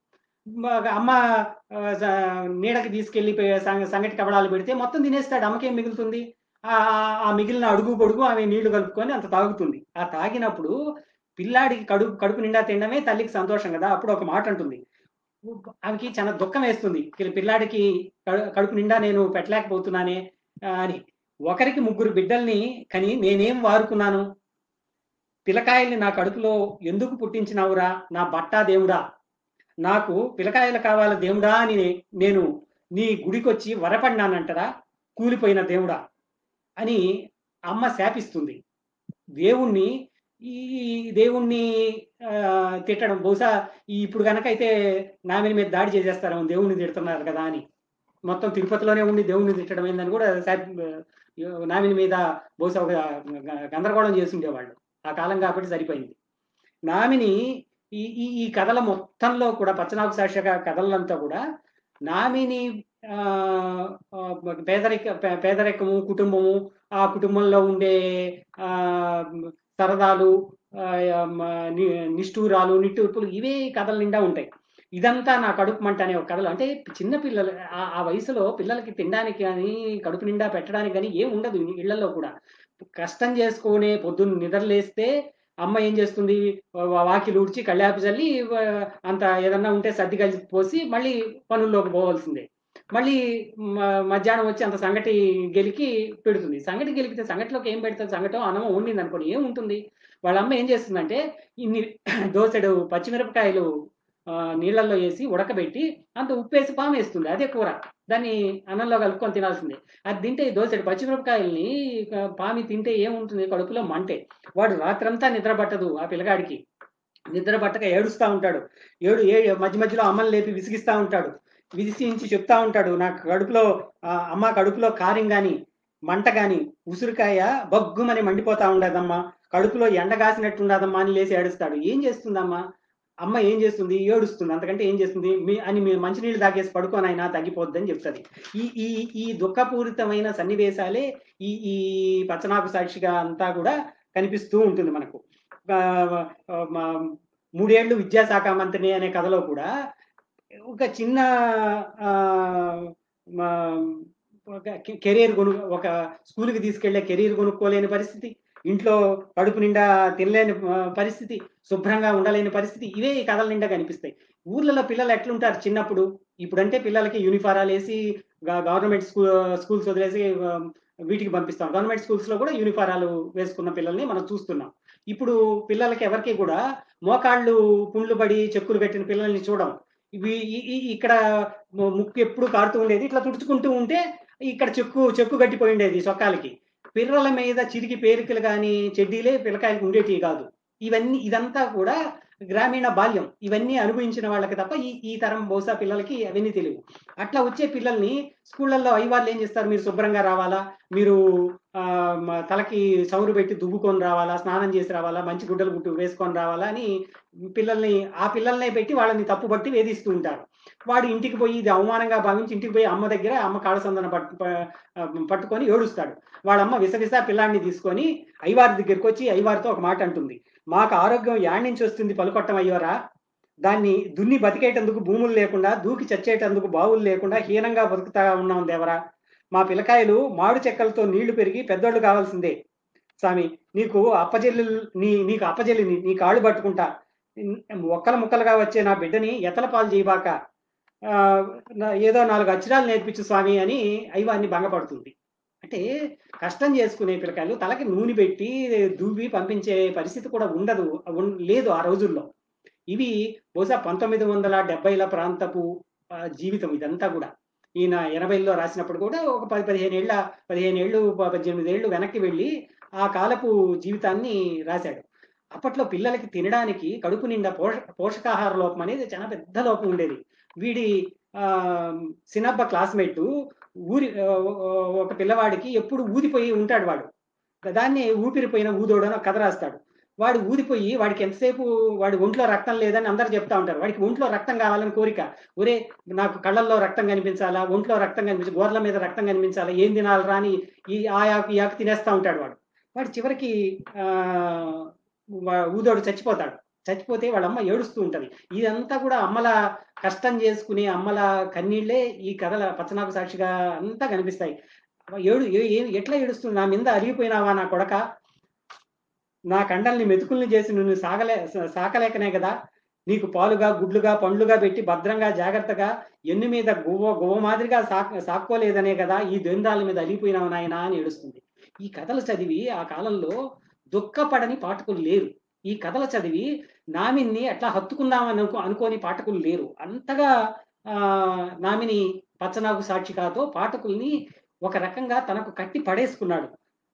బాగ అమ్మ ఆహ్, స నీడకి తీసుకెళ్ళి పె సంగ సంగటి కవడాలు పెడితే మొత్తం తినేస్తాడు. అమ్మకేం మిగులుతుంది? ఆహ్, ఆహ్, ఆ మిగిలిన అడుగు పొడుగు ఆమె నీళ్లు కలుపుకొని అంత తాగుతుంది. ఆ తాగినప్పుడు పిల్లాడికి కడుపు కడుపు నిండా తినడమే తల్లికి సంతోషం గదా! అప్పుడు ఒక మాట అంటుంది. ఆమెకి చాలా దుఃఖమేస్తుంది. పిల్ పిల్లాడికి కడు కడుపు నిండా నేను పెట్టలేకపోతున్నానే ఆహ్, అని. ఒకరికి ముగ్గురు బిడ్డల్ని కని నేనేం వారుకున్నాను? పిల్లకాయల్ని నా కడుపులో ఎందుకు పుట్టించినావురా? నా బట్టా దేవుడా! నాకు పిల్లకాయలు కావాలి దేవుడా అని నేను నీ గుడికొచ్చి వరపడినానంటరా? కూలిపోయిన దేవుడా! అని అమ్మ శాపిస్తుంది. దేవుణ్ణి ఈ దేవుణ్ణి ఆహ్, తిట్టడం బహుశా ఇప్పుడు గనకైతే నామిని మీద దాడి చేసేస్తారేమో దేవుడిని తిడుతున్నారు కదా! అని. మొత్తం తిరుపతిలోనే ఉండి దేవుడిని తిట్టడం ఏందని కూడా శాప్ ఆహ్, నామిని మీద బహుశా ఒక గ గందరగోళం చేసుండేవాళ్ళు. ఆ కాలం కాబట్టి సరిపోయింది. నామిని ఈ ఈ ఈ కథల మొత్తంలో కూడా పచ్చనాకు సాక్షిగా కథలంతా కూడా నామిని ఆహ్, ఆహ్, పేదరిక పే పేదరికము, కుటుంబము, ఆ కుటుంబంలో ఉండే ఆహ్, సరదాలు, ఆహ్, య మ ని నిష్ఠూరాలు, నిట్టూర్పులు ఇవే కథల నిండా ఉంటాయి. ఇదంతా నా కడుపు మంట అనే ఒక కథలు అంటే చిన్న పిల్లలు ఆ ఆ వయసులో పిల్లలకి తినడానికి గాని, కడుపు నిండా పెట్టడానికి గాని ఏం ఉండదు ఇళ్ళల్లో కూడా. కష్టం చేసుకొనే పొద్దున్న నిద్ర లేస్తే అమ్మ ఏం చేస్తుంది? వ వాకిలి ఊడ్చి, కళ్ళాపి చల్లి వ అంత ఏదన్నా ఉంటే సర్ది కలిపి పోసి మళ్ళీ పనుల్లోకి పోవాల్సిందే. మళ్ళీ మ మధ్యాహ్నం వచ్చి అంత సంగటి గెలికి పెడుతుంది. సంగటి గెలికితే సంగటిలోకి ఏం పెడతది? సంగటో, అన్నమో వండిందనుకోండి ఏముంటుంది? వాళ్ళ అమ్మ ఏం చేస్తుందంటే ఇన్ని దోసెడు పచ్చిమిరపకాయలు ఆహ్, నీళ్ళల్లో ఏసి ఉడకబెట్టి అంత ఉప్పేసి పామేస్తుంది. అదే కూర. దాన్ని అన్నంలో కలుపుకొని తినాల్సిందే. అది తింటే దోసెడు పచ్చిమిరపకాయల్ని క పామి తింటే ఏముంటుంది? కడుపులో మంటే. వాడు రాత్రంతా నిద్ర పట్టదు ఆ పిల్లగాడికి. నిద్ర పట్టక ఏడుస్తా ఉంటాడు. ఏడు ఏ మధ్య మధ్యలో అమ్మని లేపి విసిగిస్తా ఉంటాడు. విసిగించి చెప్తా ఉంటాడు. నాకు కడుపులో ఆహ్, అమ్మ కడుపులో కారం గాని, మంట గాని, ఉసిరికాయ బగ్గుమని మండిపోతా ఉండదమ్మా. కడుపులో ఎండ గాసినట్టుండాదమ్మా అని లేసి ఏడుస్తాడు. ఏం చేస్తుందమ్మా? అమ్మ ఏం చేస్తుంది? ఏడుస్తుంది. అంతకంటే ఏం చేస్తుంది? మీ అని మీ మంచినీళ్ళు తాగేసి పడుకో నాయనా తగ్గిపోద్దని చెప్తది. ఈ ఈ ఈ దుఃఖపూరితమైన సన్నివేశాలే ఈ ఈ పచ్చనాకు సాక్షిగా అంతా కూడా కనిపిస్తూ ఉంటుంది మనకు. ఆహ్, ఆహ్, మ మూడేళ్ళు విద్యాశాఖ మంత్రిని అనే కథలో కూడా ఒక చిన్న ఆహ్, మా ఒక కె కెరియర్ కొను ఒక స్కూలుకి తీసుకెళ్ళే కెరియర్ కొనుక్కోలేని పరిస్థితి. ఇంట్లో కడుపు నిండా తినలేని ఆహ్, పరిస్థితి. శుభ్రంగా ఉండలేని పరిస్థితి. ఇవే ఈ కథల నిండా కనిపిస్తాయి. ఊర్లలో పిల్లలు ఎట్లుంటారు చిన్నప్పుడు? ఇప్పుడంటే పిల్లలకి యూనిఫారాలేసి గ గవర్నమెంట్ స్కూ స్కూల్స్ వదిలేసి ఆహ్, వీటికి పంపిస్తాం. గవర్నమెంట్ స్కూల్స్‌లో కూడా యూనిఫారాలు వేసుకున్న పిల్లల్ని మనం చూస్తున్నాం. ఇప్పుడు పిల్లలకి ఎవరికీ కూడా మోకాళ్ళు పుండ్లు పడి చెక్కులు కట్టిన పిల్లల్ని చూడం. ఇవి ఇ ఇ ఇక్కడ ము ముక్కు ఎప్పుడు కారుతూ ఉండేది. ఇట్లా తుడుచుకుంటూ ఉంటే ఇక్కడ చెక్కు చెక్కు గట్టిపోయి ఉండేది సొక్కాలకి. పిర్రల మీద చిరిగి పేరికలు గాని, చెడ్డీలే పిల్లకాయలకి ఉండేటివి కాదు. ఇవన్నీ ఇదంతా కూడా గ్రామీణ బాల్యం. ఇవన్నీ అనుభవించిన వాళ్ళకి తప్ప ఈ ఈ తరం బహుశా పిల్లలకి అవన్నీ తెలియవు. అట్లా వచ్చే పిల్లల్ని స్కూళ్ళల్లో అయ్యవార్లు ఏం చేస్తారు? మీరు శుభ్రంగా రావాలా? మీరు తలకి చౌరు పెట్టి దువ్వుకొని రావాలా, స్నానం చేసి రావాలా, మంచి గుడ్డలు గుట్టు వేసుకొని రావాలా అని పిల్లల్ని ఆ పిల్లల్నే పెట్టి వాళ్ళని తప్పుబట్టి వేధిస్తూ ఉంటారు. వాడు ఇంటికి పోయి ఇది అవమానంగా భావించి ఇంటికి పోయి అమ్మ దగ్గర అమ్మ కాళ్ళ సందన పట్టు పట్టుకొని ఏడుస్తాడు. వాళ్ళమ్మ విసవిస పిల్లాడిని తీసుకొని అయ్యవారి దగ్గరికి వచ్చి అయ్యవారితో ఒక మాట అంటుంది. మాకు ఆరోగ్యం యాడ్ నుంచి వస్తుంది పలుకొట్టం అయ్యవరా, దాన్ని దున్ని బతికేటందుకు భూములు లేకుండా, దూకి చచ్చేటందుకు బావులు లేకుండా హీనంగా బతుకుతా ఉన్నాం దేవరా. మా పిల్లకాయలు మాడు చెక్కలతో నీళ్లు పెరిగి పెద్దోళ్ళు కావాల్సిందే. స్వామి, నీకు అప్పజెల్లు నీ నీకు అప్పజెల్లిని నీ కాళ్ళు పట్టుకుంటా, ఒక్కల ముక్కలుగా వచ్చే నా బిడ్డని ఎతల పాలు చేయబాక, ఏదో నాలుగు అక్షరాలు నేర్పించు స్వామి అని అయ్యవారిని భంగపడుతుంది. అంటే కష్టం చేసుకునే పిల్లకాయలు తలకి నూనె పెట్టి దువ్వి పంపించే పరిస్థితి కూడా ఉండదు లేదు ఆ రోజుల్లో. ఇవి బహుశా పంతొమ్మిది వందల డెబ్బైల ప్రాంతపు జీవితం ఇదంతా కూడా. ఈయన ఎనభైలో రాసినప్పుడు కూడా ఒక పది పదిహేను ఏళ్ళ పదిహేను ఏళ్ళు పద్దెనిమిది ఏళ్ళు వెనక్కి వెళ్ళి ఆ కాలపు జీవితాన్ని రాశాడు. అప్పట్లో పిల్లలకి తినడానికి కడుపు నిండా పోష పోషకాహార లోపం అనేది చాలా పెద్ద లోపం ఉండేది. వీడి ఆ సినబ్బ క్లాస్మేట్ ఊరి ఒక పిల్లవాడికి ఎప్పుడు ఊదిపోయి ఉంటాడు. వాడు దాన్ని ఊపిరిపోయిన ఊదోడని ఒక కథ రాస్తాడు. వాడు ఊదిపోయి వాడికి ఎంతసేపు వాడి ఒంట్లో రక్తం లేదని అందరు చెప్తా ఉంటారు. వాడికి ఒంట్లో రక్తం కావాలని కోరిక. ఒరే నాకు కళ్ళల్లో రక్తం కనిపించాలా, ఒంట్లో రక్తం కనిపించి గోర్ల మీద రక్తం కనిపించాలా, ఏం తినాలరా అని ఈ ఆ యాకు ఈ యాకు తినేస్తా ఉంటాడు. వాడు వాడు చివరికి ఆ ఊదోడు చచ్చిపోతాడు. చచ్చిపోతే వాళ్ళమ్మ ఏడుస్తూ ఉంటది. ఇదంతా కూడా అమ్మల కష్టం చేసుకుని అమ్మల కన్నీళ్లే ఈ కథల పచ్చనాకు సాక్షిగా అంతా కనిపిస్తాయి. ఏడు ఎట్లా ఏడుస్తుంది, నా మీద అరిగిపోయినావా నా కొడక, నా కండల్ని మెతుకుల్ని చేసి నువ్వు సాగలే సాకలేకనే కదా నీకు పాలుగా గుడ్లుగా పండ్లుగా పెట్టి భద్రంగా జాగ్రత్తగా ఎన్ను మీద గువ్వ గువ్వ మాదిరిగా సాక్ సాక్కోలేదనే కదా ఈ ద్వంద్రాల మీద అలిగిపోయినావు నాయనా అని ఏడుస్తుంది. ఈ కథలు చదివి ఆ కాలంలో దుఃఖపడని పాఠకులు లేరు. ఈ కథలు చదివి నామిని అట్లా హత్తుకుందామని అనుకో అనుకోని పాఠకులు లేరు. అంతగా ఆ నామిని పచ్చనాగు సాక్షికాతో పాఠకుల్ని ఒక రకంగా తనకు కట్టి పడేసుకున్నాడు.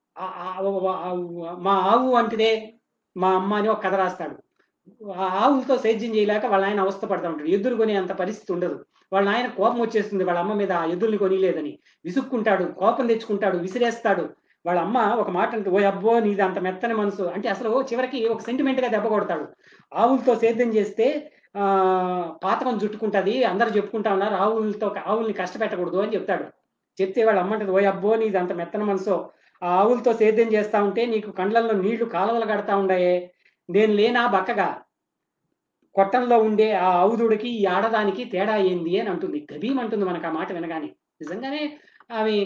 మా ఆవు వంటిదే మా అమ్మ అని ఒక కథ రాస్తాడు. ఆ ఆవులతో సేద్యం చేయలేక వాళ్ళ ఆయన అవస్థ పడతా ఉంటాడు. ఎద్దులు కొనే అంత పరిస్థితి ఉండదు. వాళ్ళ ఆయన కోపం వచ్చేస్తుంది వాళ్ళ అమ్మ మీద, ఆ ఎద్దుల్ని కొనిలేదని విసుక్కుంటాడు, కోపం తెచ్చుకుంటాడు, విసిరేస్తాడు. వాళ్ళ అమ్మ ఒక మాట అంటే, ఓ అబ్బో నీది అంత మెత్తని మనసు అంటే అసలు చివరికి ఒక సెంటిమెంట్ గా దెబ్బ కొడతాడు. ఆవులతో సేద్యం చేస్తే ఆ పాతకం జుట్టుకుంటది, అందరు చెప్పుకుంటా ఉన్నారు, ఆవులతో ఆవుల్ని కష్టపెట్టకూడదు అని చెప్తాడు. చెప్తే వాళ్ళ అమ్మ అంటది, ఓ అబ్బో నీది అంత మెత్తని మనసు, ఆ ఆవులతో సేద్యం చేస్తా ఉంటే నీకు కండ్లల్లో నీళ్లు కాలువలు కడతా ఉండాయే, నేను లేనా బక్కగా, కొట్టంలో ఉండే ఆ ఆవుదుడికి ఈ ఆడదానికి తేడా ఏంది అని అంటుంది. గభీం అంటుంది మనకు ఆ మాట వినగానే. నిజంగానే ఆమె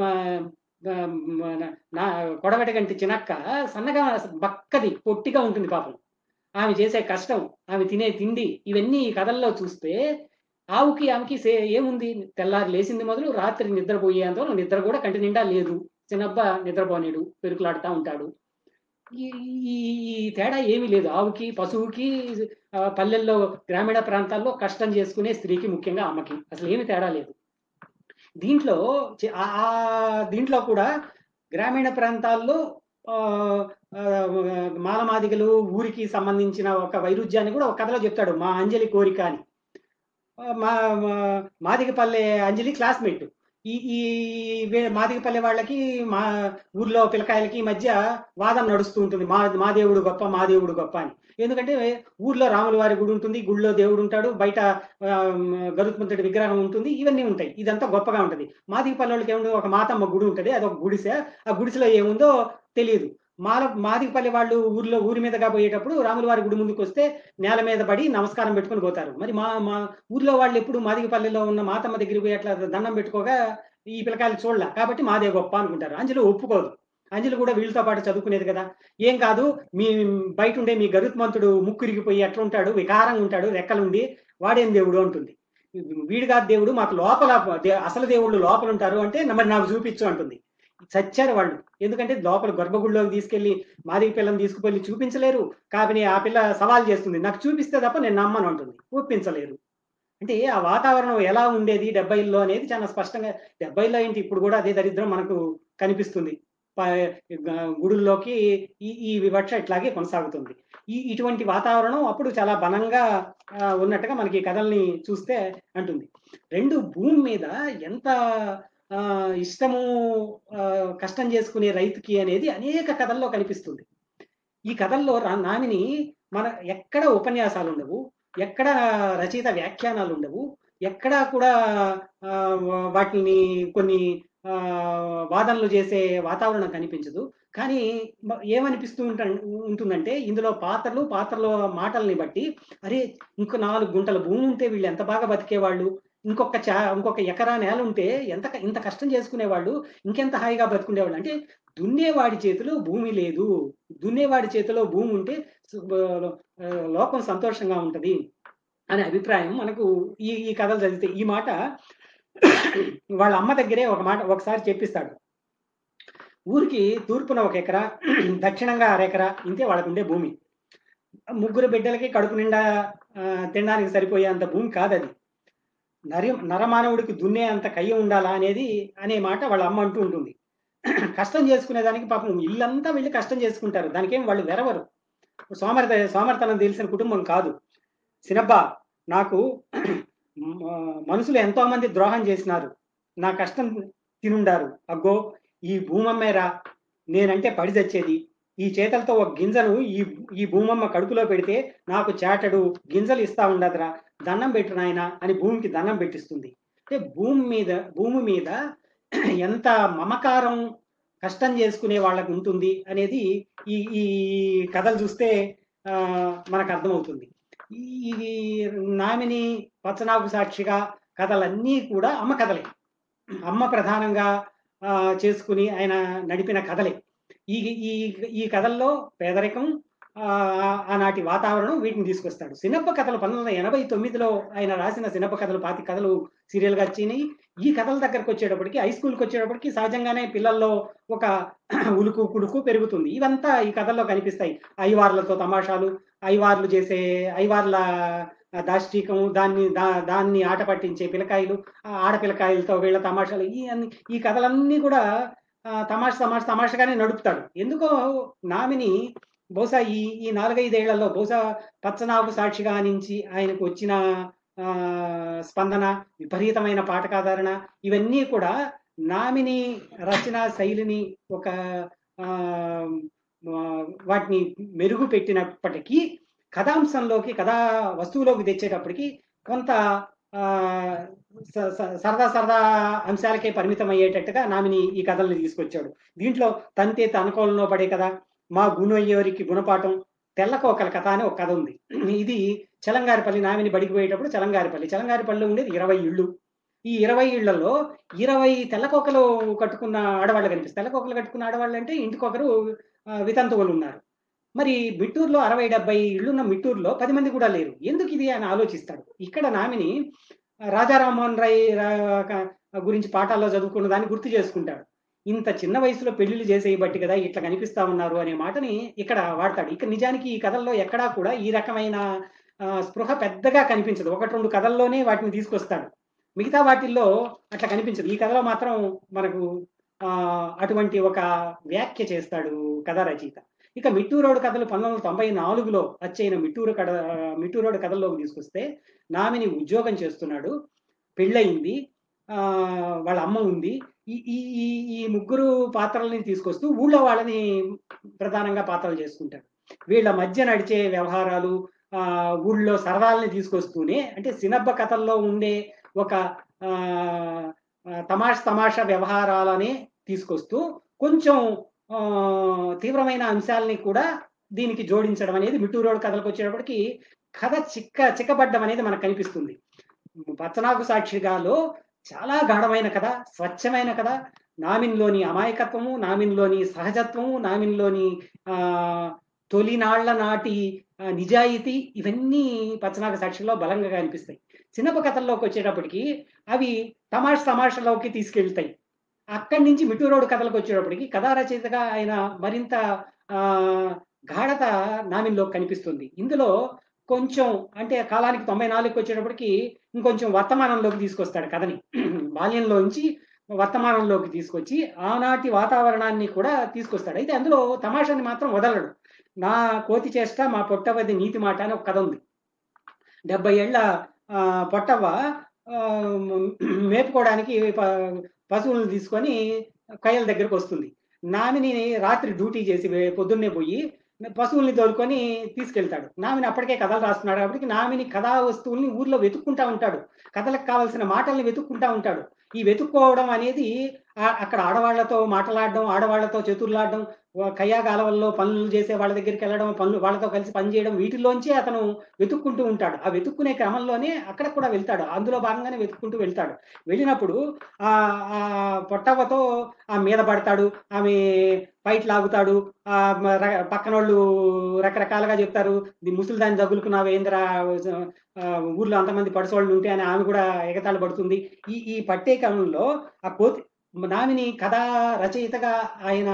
నా కొడవటిగంటి చినక్క సన్నగా బక్కది పొట్టిగా ఉంటుంది పాపం. ఆమె చేసే కష్టం, ఆమె తినే తిండి, ఇవన్నీ ఈ కథల్లో చూస్తే ఆవుకి ఆమెకి సే ఏముంది, తెల్లారి లేచింది మొదలు రాత్రి నిద్రపోయేంత నిద్ర కూడా కంటి నిండా లేదు. చిన్నబ్బ నిద్రపోనేడు, పెరుకులాడుతూ ఉంటాడు. ఈ ఈ తేడా ఏమీ లేదు ఆవుకి, పశువుకి, పల్లెల్లో గ్రామీణ ప్రాంతాల్లో కష్టం చేసుకునే స్త్రీకి, ముఖ్యంగా అమ్మకి అసలు ఏమి తేడా లేదు. దీంట్లో ఆ దీంట్లో కూడా గ్రామీణ ప్రాంతాల్లో మాలమాదిగలు ఊరికి సంబంధించిన ఒక వైరుధ్యాన్ని కూడా ఒక కథలో చెప్తాడు. మా అంజలి కోరిక అని. మా మాదిగపల్లె అంజలి క్లాస్మేట్. ఈ ఈ మాదిగపల్లె వాళ్ళకి మా ఊర్లో పిల్లకాయలకి మధ్య వాదం నడుస్తూ ఉంటుంది. మా మా దేవుడు గొప్ప, మా దేవుడు గొప్ప అని. ఎందుకంటే ఊర్లో రాముల వారి గుడి ఉంటుంది, గుడిలో దేవుడు ఉంటాడు, బయట గరుత్మంతుడి విగ్రహం ఉంటుంది, ఇవన్నీ ఉంటాయి. ఇదంతా గొప్పగా ఉంటుంది. మాదిగపల్లె వాళ్ళకి ఏముంది, ఒక మాతమ్మ గుడి ఉంటుంది, అదొక గుడిసె. ఆ గుడిసెలో ఏముందో తెలియదు. మాల మాదిగపల్లి వాళ్ళు ఊర్లో ఊరి మీదగా పోయేటప్పుడు రాముల వారి గుడి ముందుకు వస్తే నేల మీద పడి నమస్కారం పెట్టుకుని పోతారు. మరి మా మా ఊర్లో వాళ్ళు ఎప్పుడు మాదిగపల్లిలో ఉన్న మాతమ్మ దగ్గరికి పోయి అట్లా దండం పెట్టుకోగా ఈ పిల్లకాయలు చూడలే, కాబట్టి మాదే గొప్ప అనుకుంటారు. అంజలి ఒప్పుకోదు. అంజలి కూడా వీళ్ళతో పాటు చదువుకునేది కదా. ఏం కాదు, మీ బయట ఉండే మీ గరుత్మంతుడు ముక్కురిగిపోయి ఎట్లా ఉంటాడు, వికారంగా ఉంటాడు, రెక్కలుండి, వాడేం దేవుడు అంటుంది. వీడు కాదు దేవుడు, మాకు లోపల అసలు దేవుళ్ళు లోపల ఉంటారు అంటే మరి నాకు చూపించు అంటుంది. చచ్చారు వాళ్ళు. ఎందుకంటే లోపల గర్భగుడిలోకి తీసుకెళ్లి మాదిగ పిల్లని తీసుకుపోయి చూపించలేరు. కాబట్టి ఆ పిల్ల సవాల్ చేస్తుంది, నాకు చూపిస్తే తప్ప నేను నమ్మను అంటుంది. ఒప్పించలేరు. అంటే ఆ వాతావరణం ఎలా ఉండేది డెబ్బైల్లో అనేది చాలా స్పష్టంగా, డెబ్బైల్లో ఏంటి ఇప్పుడు కూడా అదే దరిద్రం మనకు కనిపిస్తుంది. గుడుల్లోకి ఈ ఈ వివక్ష ఇట్లాగే కొనసాగుతుంది. ఈ ఇటువంటి వాతావరణం అప్పుడు చాలా బలంగా ఉన్నట్టుగా మనకి కథల్ని చూస్తే అంటుంది. రెండు భూమి మీద ఎంత ఆ, ఇష్టము ఆ, కష్టం చేసుకునే రైతుకి అనేది అనేక కథల్లో కనిపిస్తుంది. ఈ కథల్లో రా- నామిని మన ఎక్కడ ఉపన్యాసాలు ఉండవు, ఎక్కడ రచయిత వ్యాఖ్యానాలు ఉండవు, ఎక్కడా కూడా ఆ, వాటిని కొన్ని ఆ, వాదనలు చేసే వాతావరణం కనిపించదు. కానీ మ- ఏమనిపిస్తూ ఉంట ఉంటుందంటే ఇందులో పాత్రలు పాత్రల మాటల్ని బట్టి, అరే, ఇంకో నాలుగు గుంటల భూమి ఉంటే వీళ్ళు ఎంత బాగా బతికేవాళ్ళు, ఇంకొక చా ఇంకొక ఎకరా నేల ఉంటే ఎంత క- ఇంత కష్టం చేసుకునేవాళ్ళు, ఇంకెంత హాయిగా బతుకునేవాళ్ళు. అంటే దున్నేవాడి చేతిలో భూమి లేదు, దున్నేవాడి చేతిలో భూమి ఉంటే సు- ఆ, లోకం సంతోషంగా ఉంటది అనే అభిప్రాయం మనకు ఈ ఈ కథలు చదివితే. ఈ మాట వాళ్ళ అమ్మ దగ్గరే ఒక మాట ఒకసారి చెప్పిస్తాడు. ఊరికి తూర్పున ఒక ఎకరా, దక్షిణంగా అరెకరా, ఇంతే వాళ్ళకు ఉండే భూమి. ముగ్గురు బిడ్డలకి కడుపు నిండా ఆ, తినడానికి సరిపోయేంత భూమి కాదది. నరి నరమానవుడికి దున్నే అంత కయ్యం ఉండాలా అనేది అనే మాట వాళ్ళ అమ్మ అంటూ ఉంటుంది. కష్టం చేసుకునే దానికి పాపం ఇల్లంతా వెళ్ళి కష్టం చేసుకుంటారు, దానికేం వాళ్ళు వెరవరు. సోమరిత సోమరితనం తెలిసిన కుటుంబం కాదు. సినబ్బా, నాకు మ- మనుషులు ఎంతో మంది ద్రోహం చేసినారు, నా కష్టం తినుండారు. అగ్గో, ఈ భూమమ్మేరా నేనంటే పడి చచ్చేది. ఈ చేతలతో ఒక గింజను ఈ ఈ భూమమ్మ కడుపులో పెడితే నాకు చాటడు గింజలు ఇస్తా ఉండదురా, దండం పెట్టు నాయన అని భూమికి దండం పెట్టిస్తుంది. అంటే భూమి మీద భూమి మీద ఎంత మమకారం కష్టం చేసుకునే వాళ్ళకు ఉంటుంది అనేది ఈ ఈ కథలు చూస్తే ఆ, మనకు అర్థమవుతుంది. ఈ ఈ నామిని, పచ్చనాకు సాక్షిగా కథలన్నీ కూడా అమ్మ కథలే. అమ్మ ప్రధానంగా ఆ, చేసుకుని ఆయన నడిపిన కథలే. ఈ ఈ ఈ కథల్లో పేదరికం, ఆ, ఆనాటి వాతావరణం, వీటిని తీసుకొస్తాడు. సినప్ప కథలు పంతొమ్మిది వందల ఎనభై తొమ్మిదిలో ఆయన రాసిన సినప్ప కథలు పాతి కథలు సీరియల్గా వచ్చినాయి. ఈ కథల దగ్గరకు వచ్చేటప్పటికి, హై స్కూల్కి వచ్చేటప్పటికి సహజంగానే పిల్లల్లో ఒక ఉలుకు కుడుకు పెరుగుతుంది. ఇవంతా ఈ కథల్లో కనిపిస్తాయి. ఐవార్లతో తమాషాలు, ఐవార్లు చేసే ఐవార్ల దాష్టీకం, దాన్ని దా దాన్ని ఆట పట్టించే పిల్లకాయలు, ఆ ఆడపిల్లకాయలతో వీళ్ళ తమాషాలు, ఈ అన్ని ఈ కథలన్నీ కూడా ఆ, తమాష తమాష తమాషగానే నడుపుతాడు. ఎందుకో నామిని బహుశా ఈ ఈ నాలుగైదేళ్లలో బహుశా పచ్చనాకు సాక్షిగా నుంచి ఆయనకు వచ్చిన ఆ, స్పందన, విపరీతమైన పాఠకాదరణ, ఇవన్నీ కూడా నామిని రచన శైలిని ఒక ఆ, ఆ, వాటిని మెరుగు పెట్టినప్పటికీ కథాంశంలోకి, కథా వస్తువులోకి తెచ్చేటప్పటికి కొంత ఆ, స- స- సరదా సరదా అంశాలకే పరిమితం అయ్యేటట్టుగా నామిని ఈ కథల్ని తీసుకొచ్చాడు. దీంట్లో తంతే తనకోలంలో పడే కథ, మా గుణయ్యేవరికి గుణపాఠం, తెల్లకోకల కథ అని ఒక కథ ఉంది. ఇది చలంగారిపల్లి, నామిని బడికి పోయేటప్పుడు చలంగారిపల్లి చలంగారిపల్లిలో ఉండేది ఇరవై ఇళ్ళు. ఈ ఇరవై ఇళ్లలో ఇరవై తెల్లకోకలు కట్టుకున్న ఆడవాళ్ళు కనిపిస్తారు. తెల్లకోకలు కట్టుకున్న ఆడవాళ్ళు అంటే ఇంటికొకరు ఆ, వితంతువులు ఉన్నారు. మరి మిట్టూరులో అరవై డెబ్బై ఇళ్లున్న మిట్టూరులో పది మంది కూడా లేరు. ఎందుకు ఇది అని ఆలోచిస్తాడు. ఇక్కడ నామిని రాజా రామ్మోహన్ రాయ్ రా- క- గురించి పాఠాల్లో చదువుకున్న దాన్ని గుర్తు చేసుకుంటాడు. ఇంత చిన్న వయసులో పెళ్లిళ్ళు చేసేయబట్టి కదా ఇట్లా కనిపిస్తా ఉన్నారు అనే మాటని ఇక్కడ వాడతాడు. ఇక నిజానికి ఈ కథల్లో ఎక్కడా కూడా ఈ రకమైన ఆ, స్పృహ పెద్దగా కనిపించదు. ఒకటి రెండు కథల్లోనే వాటిని తీసుకొస్తాడు, మిగతా వాటిల్లో అట్లా కనిపించదు. ఈ కథలో మాత్రం మనకు ఆ, అటువంటి ఒక వ్యాఖ్య చేస్తాడు కథా రచయిత. ఇక మిట్టూరోడు కథలు పంతొమ్మిది వందల తొంభై నాలుగులో వచ్చైన మిట్టూరు కథ మిట్టూరోడు కథల్లోకి తీసుకొస్తే, నామిని ఉద్యోగం చేస్తున్నాడు, పెళ్ళయింది, ఆ, వాళ్ళ అమ్మ ఉంది. ఈ ఈ ఈ ఈ ముగ్గురు పాత్రల్ని తీసుకొస్తూ ఊళ్ళో వాళ్ళని ప్రధానంగా పాత్రలు చేసుకుంటాడు. వీళ్ళ మధ్య నడిచే వ్యవహారాలు, ఆ, ఊళ్ళో సరదాలని తీసుకొస్తూనే, అంటే సినబ్బ కథల్లో ఉండే ఒక ఆ, ఆ, తమాష తమాష వ్యవహారాలనే తీసుకొస్తూ కొంచెం ఆ, తీవ్రమైన అంశాలని కూడా దీనికి జోడించడం అనేది మిట్టూరోడ్ కథలకు వచ్చేటప్పటికి కథ చిక్క చిక్కబడ్డం అనేది మనకు కనిపిస్తుంది. పచ్చనాకు సాక్షిగాలో చాలా గాఢమైన కథ, స్వచ్ఛమైన కథ, నామిన్లోని అమాయకత్వము, నామిన్లోని సహజత్వము, నామిన్లోని ఆ, తొలినాళ్ల నాటి ఆ, నిజాయితీ, ఇవన్నీ పచ్చనాకు సాక్షిలో బలంగా కనిపిస్తాయి. చిన్నప్ప కథల్లోకి వచ్చేటప్పటికి అవి తమాష తమాషలోకి తీసుకెళ్తాయి. అక్కడి నుంచి మిట్టూరోడ్ కథలకు వచ్చేటప్పటికి కథా రచయితగా ఆయన మరింత ఆ, గాఢత నామిన్లో కనిపిస్తుంది. ఇందులో కొంచెం, అంటే కాలానికి తొంభై నాలుగుకి వచ్చేటప్పటికి ఇంకొంచెం వర్తమానంలోకి తీసుకొస్తాడు కథని. బాల్యంలోంచి వర్తమానంలోకి తీసుకొచ్చి ఆనాటి వాతావరణాన్ని కూడా తీసుకొస్తాడు. అయితే అందులో తమాషాని మాత్రం వదలడు. నా కోతి చేష్ట మా పొట్టవది నీతి మాట అని ఒక కథ ఉంది. డెబ్బై ఏళ్ల ఆ, పొట్టవ్వ ఆ, మేపుకోవడానికి ప- పశువులను తీసుకొని కయ్యల దగ్గరకు వస్తుంది. నామిని రాత్రి డ్యూటీ చేసి వే పొద్దున్నే పోయి పశువుల్ని తోలుకొని తీసుకెళ్తాడు. నామిని అప్పటికే కథలు రాస్తున్నాడు కాబట్టి నామిని కథా వస్తువుల్ని ఊర్లో వెతుక్కుంటా ఉంటాడు. కథలకు కావాల్సిన మాటల్ని వెతుక్కుంటా ఉంటాడు. ఈ వెతుక్కోవడం అనేది ఆహ్, అక్కడ ఆడవాళ్ళతో మాటలాడడం, ఆడవాళ్ళతో చతుర్లాడడం, వ కయ్యాగాలవల్లో పనులు చేసే వాళ్ళ దగ్గరికెళ్ళడం, పనులు వాళ్ళతో కలిసి పని చేయడం వీటిల్లోంచే అతను వెతుక్కుంటూ ఉంటాడు. ఆ వెతుక్కునే క్రమంలోనే అక్కడికి కూడా వెళ్తాడు. అందులో భాగంగానే వెతుక్కుంటూ వెళ్తాడు. వెళ్ళినప్పుడు ఆహ్, ఆహ్, పొట్టవ్వతో ఆమె మీద పడతాడు. ఆమె పైట లాగుతాడు. ఆహ్, మ ర పక్కనోళ్ళు రకరకాలుగా చెప్తారు. "ది ముసలిదాన్ని తగులుకున్నావేందిరా స ఆహ్, ఊర్లో అంతమంది పడుసోళ్ళుంటే" అని ఆమె కూడా ఎగతాళి పడుతుంది. ఈ ఈ పట్టే క్రమంలో ఆ కోతి నామిని కథా రచయితగా ఆయన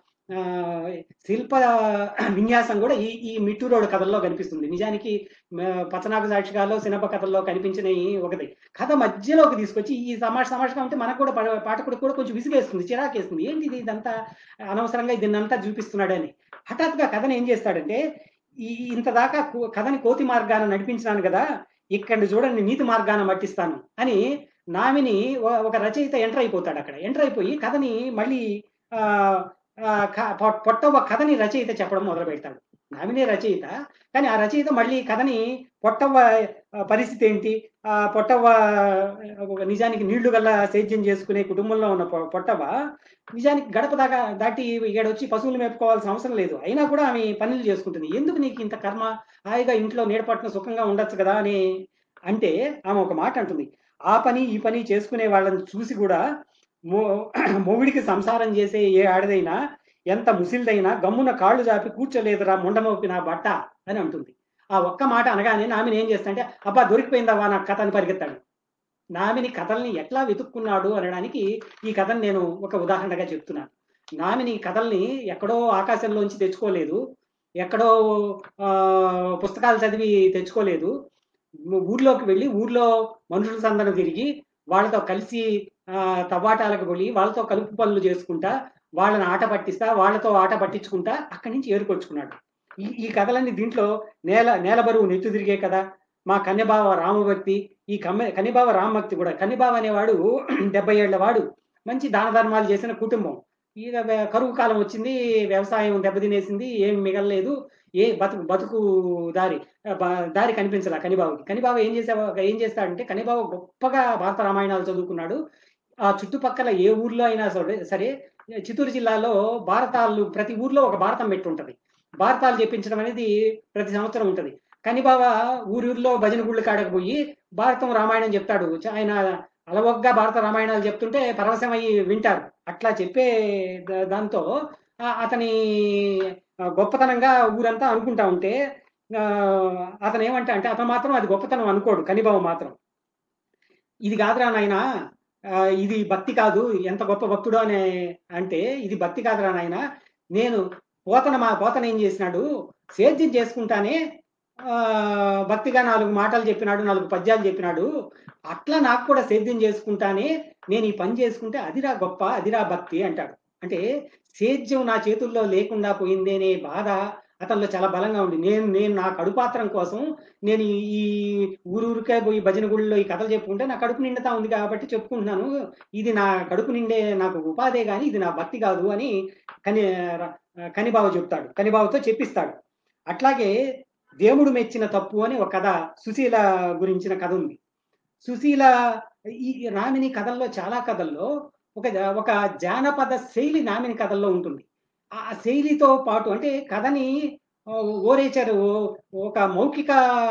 ఆహ్, శిల్ప విన్యాసం కూడా ఈ ఈ మిట్టూరోడు కథల్లో కనిపిస్తుంది. నిజానికి మ పచ్చనాగ సాక్షిగాలో, సినప కథల్లో కనిపించినయి ఒకటి. కథ మధ్యలోకి తీసుకొచ్చి ఈ తమాషా తమాషాగా ఉంటే మనకు కూడా ప పాఠకుడికి కూడా కొంచెం విసుగేస్తుంది, చిరాకేస్తుంది. ఏంటిది ఇదంతా అనవసరంగా దీన్నంతా చూపిస్తున్నాడని. హఠాత్తుగా కథను ఏం చేస్తాడంటే, ఈ ఇంత దాకా కు కథని కోతి మార్గాన నడిపించినాను గదా! ఇక్కడిని చూడండి నీతి మార్గాన మట్టిస్తాను అని నామిని ఒ ఒక రచయిత ఎంటర్ అయిపోతాడక్కడ. ఎంటర్ అయిపోయి కథని మళ్ళీ ఆహ్, ఆహ్, క పొ పొట్టవ్వ కథని రచయిత చెప్పడం మొదలుపెడతాడు. నామినే రచయిత. కానీ ఆ రచయిత మళ్ళీ కథని పొట్టవ్వ ఆహ్, పరిస్థితేంటి? ఆహ్, పొట్టవ్వ ఒక నిజానికి నీళ్లు గల్లా సేద్యం చేసుకునే కుటుంబంలో ఉన్న పొ పొట్టవ్వ నిజానికి గడప దాకా దాటి ఈడొచ్చి పశువులు మేపుకోవాల్సిన అవసరం లేదు. అయినా కూడా ఆమె పనులు చేసుకుంటుంది. ఎందుకు నీకు ఇంత కర్మ? హాయిగా ఇంట్లో నీడ పట్టున సుఖంగా ఉండొచ్చు కదా! అని అంటే ఆమె ఒక మాట అంటుంది. ఆ పని, ఈ పని చేసుకునే వాళ్ళని చూసి గూడా మొ మొగుడికి సంసారం చేసే ఏ ఆడదైనా ఎంత ముసిలిదైనా గమ్మున కాళ్ళు జాపి కూర్చోలేదురా ముండమోపి నా బట్ట అని అంటుంది. ఆ ఒక్క మాట అనగానే నామిని ఏం చేస్తాడంటే, అబ్బా! దొరికిపోయిందవ్వా నాకు కథ అని పరిగెత్తాడు. నామిని కథల్ని ఎట్లా వెతుక్కున్నాడు అనడానికి ఈ కథను నేను ఒక ఉదాహరణగా చెప్తున్నాను. నామిని కథల్ని ఎక్కడో ఆకాశంలోంచి తెచ్చుకోలేదు. ఎక్కడో ఆహ్, పుస్తకాలు చదివి తెచ్చుకోలేదు. ఊ ఊర్లోకి వెళ్ళి, ఊర్లో మనుషుల సందన తిరిగి, వాళ్ళతో కలిసి ఆహ్, తవ్వాటాలకు వెళ్ళి, వాళ్ళతో కలుపు పనులు చేసుకుంటా, వాళ్ళని ఆట పట్టిస్తా, వాళ్ళతో ఆట పట్టించుకుంటా అక్కడి నుంచి ఏరుకొచ్చుకున్నాడు. ఈ ఈ కథలన్నీ దీంట్లో నేల నేల బరువు నెత్తు తిరిగే కథ, మా కన్నెబావ రామభక్తి, ఈ కమ్మె కనిబావ రామభక్తి కూడా. కనిబావ అనేవాడు డెబ్బై ఏళ్ల వాడు. మంచి దాన ధర్మాలు చేసిన కుటుంబం. ఇగ వె కరువు కాలం వచ్చింది. వ్యవసాయం దెబ్బతినేసింది. ఏం మిగల్లేదు. ఏ బతుకు బతుకు దారి ఆహ్, బ దారి కనిపించలా కనిబావకి. కనిబావ ఏం చేసేవా ఏం చేస్తాడంటే కనిబావ గొప్పగా భారత రామాయణాలు చదువుకున్నాడు. ఆ చుట్టుపక్కల ఏ ఊర్లో అయినా సరే సరే చిత్తూరు జిల్లాలో భారతాలు ప్రతి ఊర్లో ఒక భారతం పెట్టుంటది. భారతాలు చెప్పించడం అనేది ప్రతి సంవత్సరం ఉంటది. కనిబావ ఊరూర్లో భజన గుళ్ళు కాడకు పోయి భారతం, రామాయణం చెప్తాడు. చ ఆయన అలవోగ్గా భారత రామాయణాలు చెప్తుంటే పరవశమయ్యి వింటారు. అట్లా చెప్పే ద దాంతో ఆహ్, అతని ఆహ్, గొప్పతనంగా ఊరంతా అనుకుంటా ఉంటే ఆహ్, అతనేమంటా అంటే అతను మాత్రం అది గొప్పతనం అనుకోడు కనిబావ మాత్రం. ఇది కాదురా నాయనా! ఆహ్, ఇది భక్తి కాదు. ఎంత గొప్ప భక్తుడో అనే అంటే, ఇది భక్తి కాదురా నాయనా! నేను పోతన మా పోతన ఏం చేసినాడు, సేద్యం చేసుకుంటానే ఆహ్, భక్తిగా నాలుగు మాటలు చెప్పినాడు, నాలుగు పద్యాలు చెప్పినాడు. అట్లా నాకు కూడా సేద్యం చేసుకుంటానే నేను ఈ పని చేసుకుంటే అదిరా గొప్ప, అదిరా భక్తి అంటాడు. అంటే సేద్యం నా చేతుల్లో లేకుండా పోయింది అనే బాధ అతనిలో చాలా బలంగా ఉంది. నేను నేను నా కడుపాత్రం కోసం నేను ఈ ఈ ఊరూరికే పోయి భజన గుడిలో ఈ కథలు చెప్పుకుంటే నా కడుపు నిండుతా ఉంది కాబట్టి చెప్పుకుంటున్నాను. ఇది నా కడుపు నిండే నాకు ఉపాధే గాని ఇది నా భక్తి కాదు అని కని ర కనిబావ చెప్తాడు. కనిబావతో చెప్పిస్తాడు. అట్లాగే దేవుడు మెచ్చిన తప్పు అని ఒక కథ 'సుశీల' గురించిన కథ ఉంది. 'సుశీల' ఈ ఈ రామిని కథల్లో చాలా కథల్లో ఒక జ ఒక జానపద శైలి నామిని కథల్లో ఉంటుంది. ఆ శైలితో పాటు అంటే కథని ఆహ్, ఓరేచారు. ఒక మౌఖిక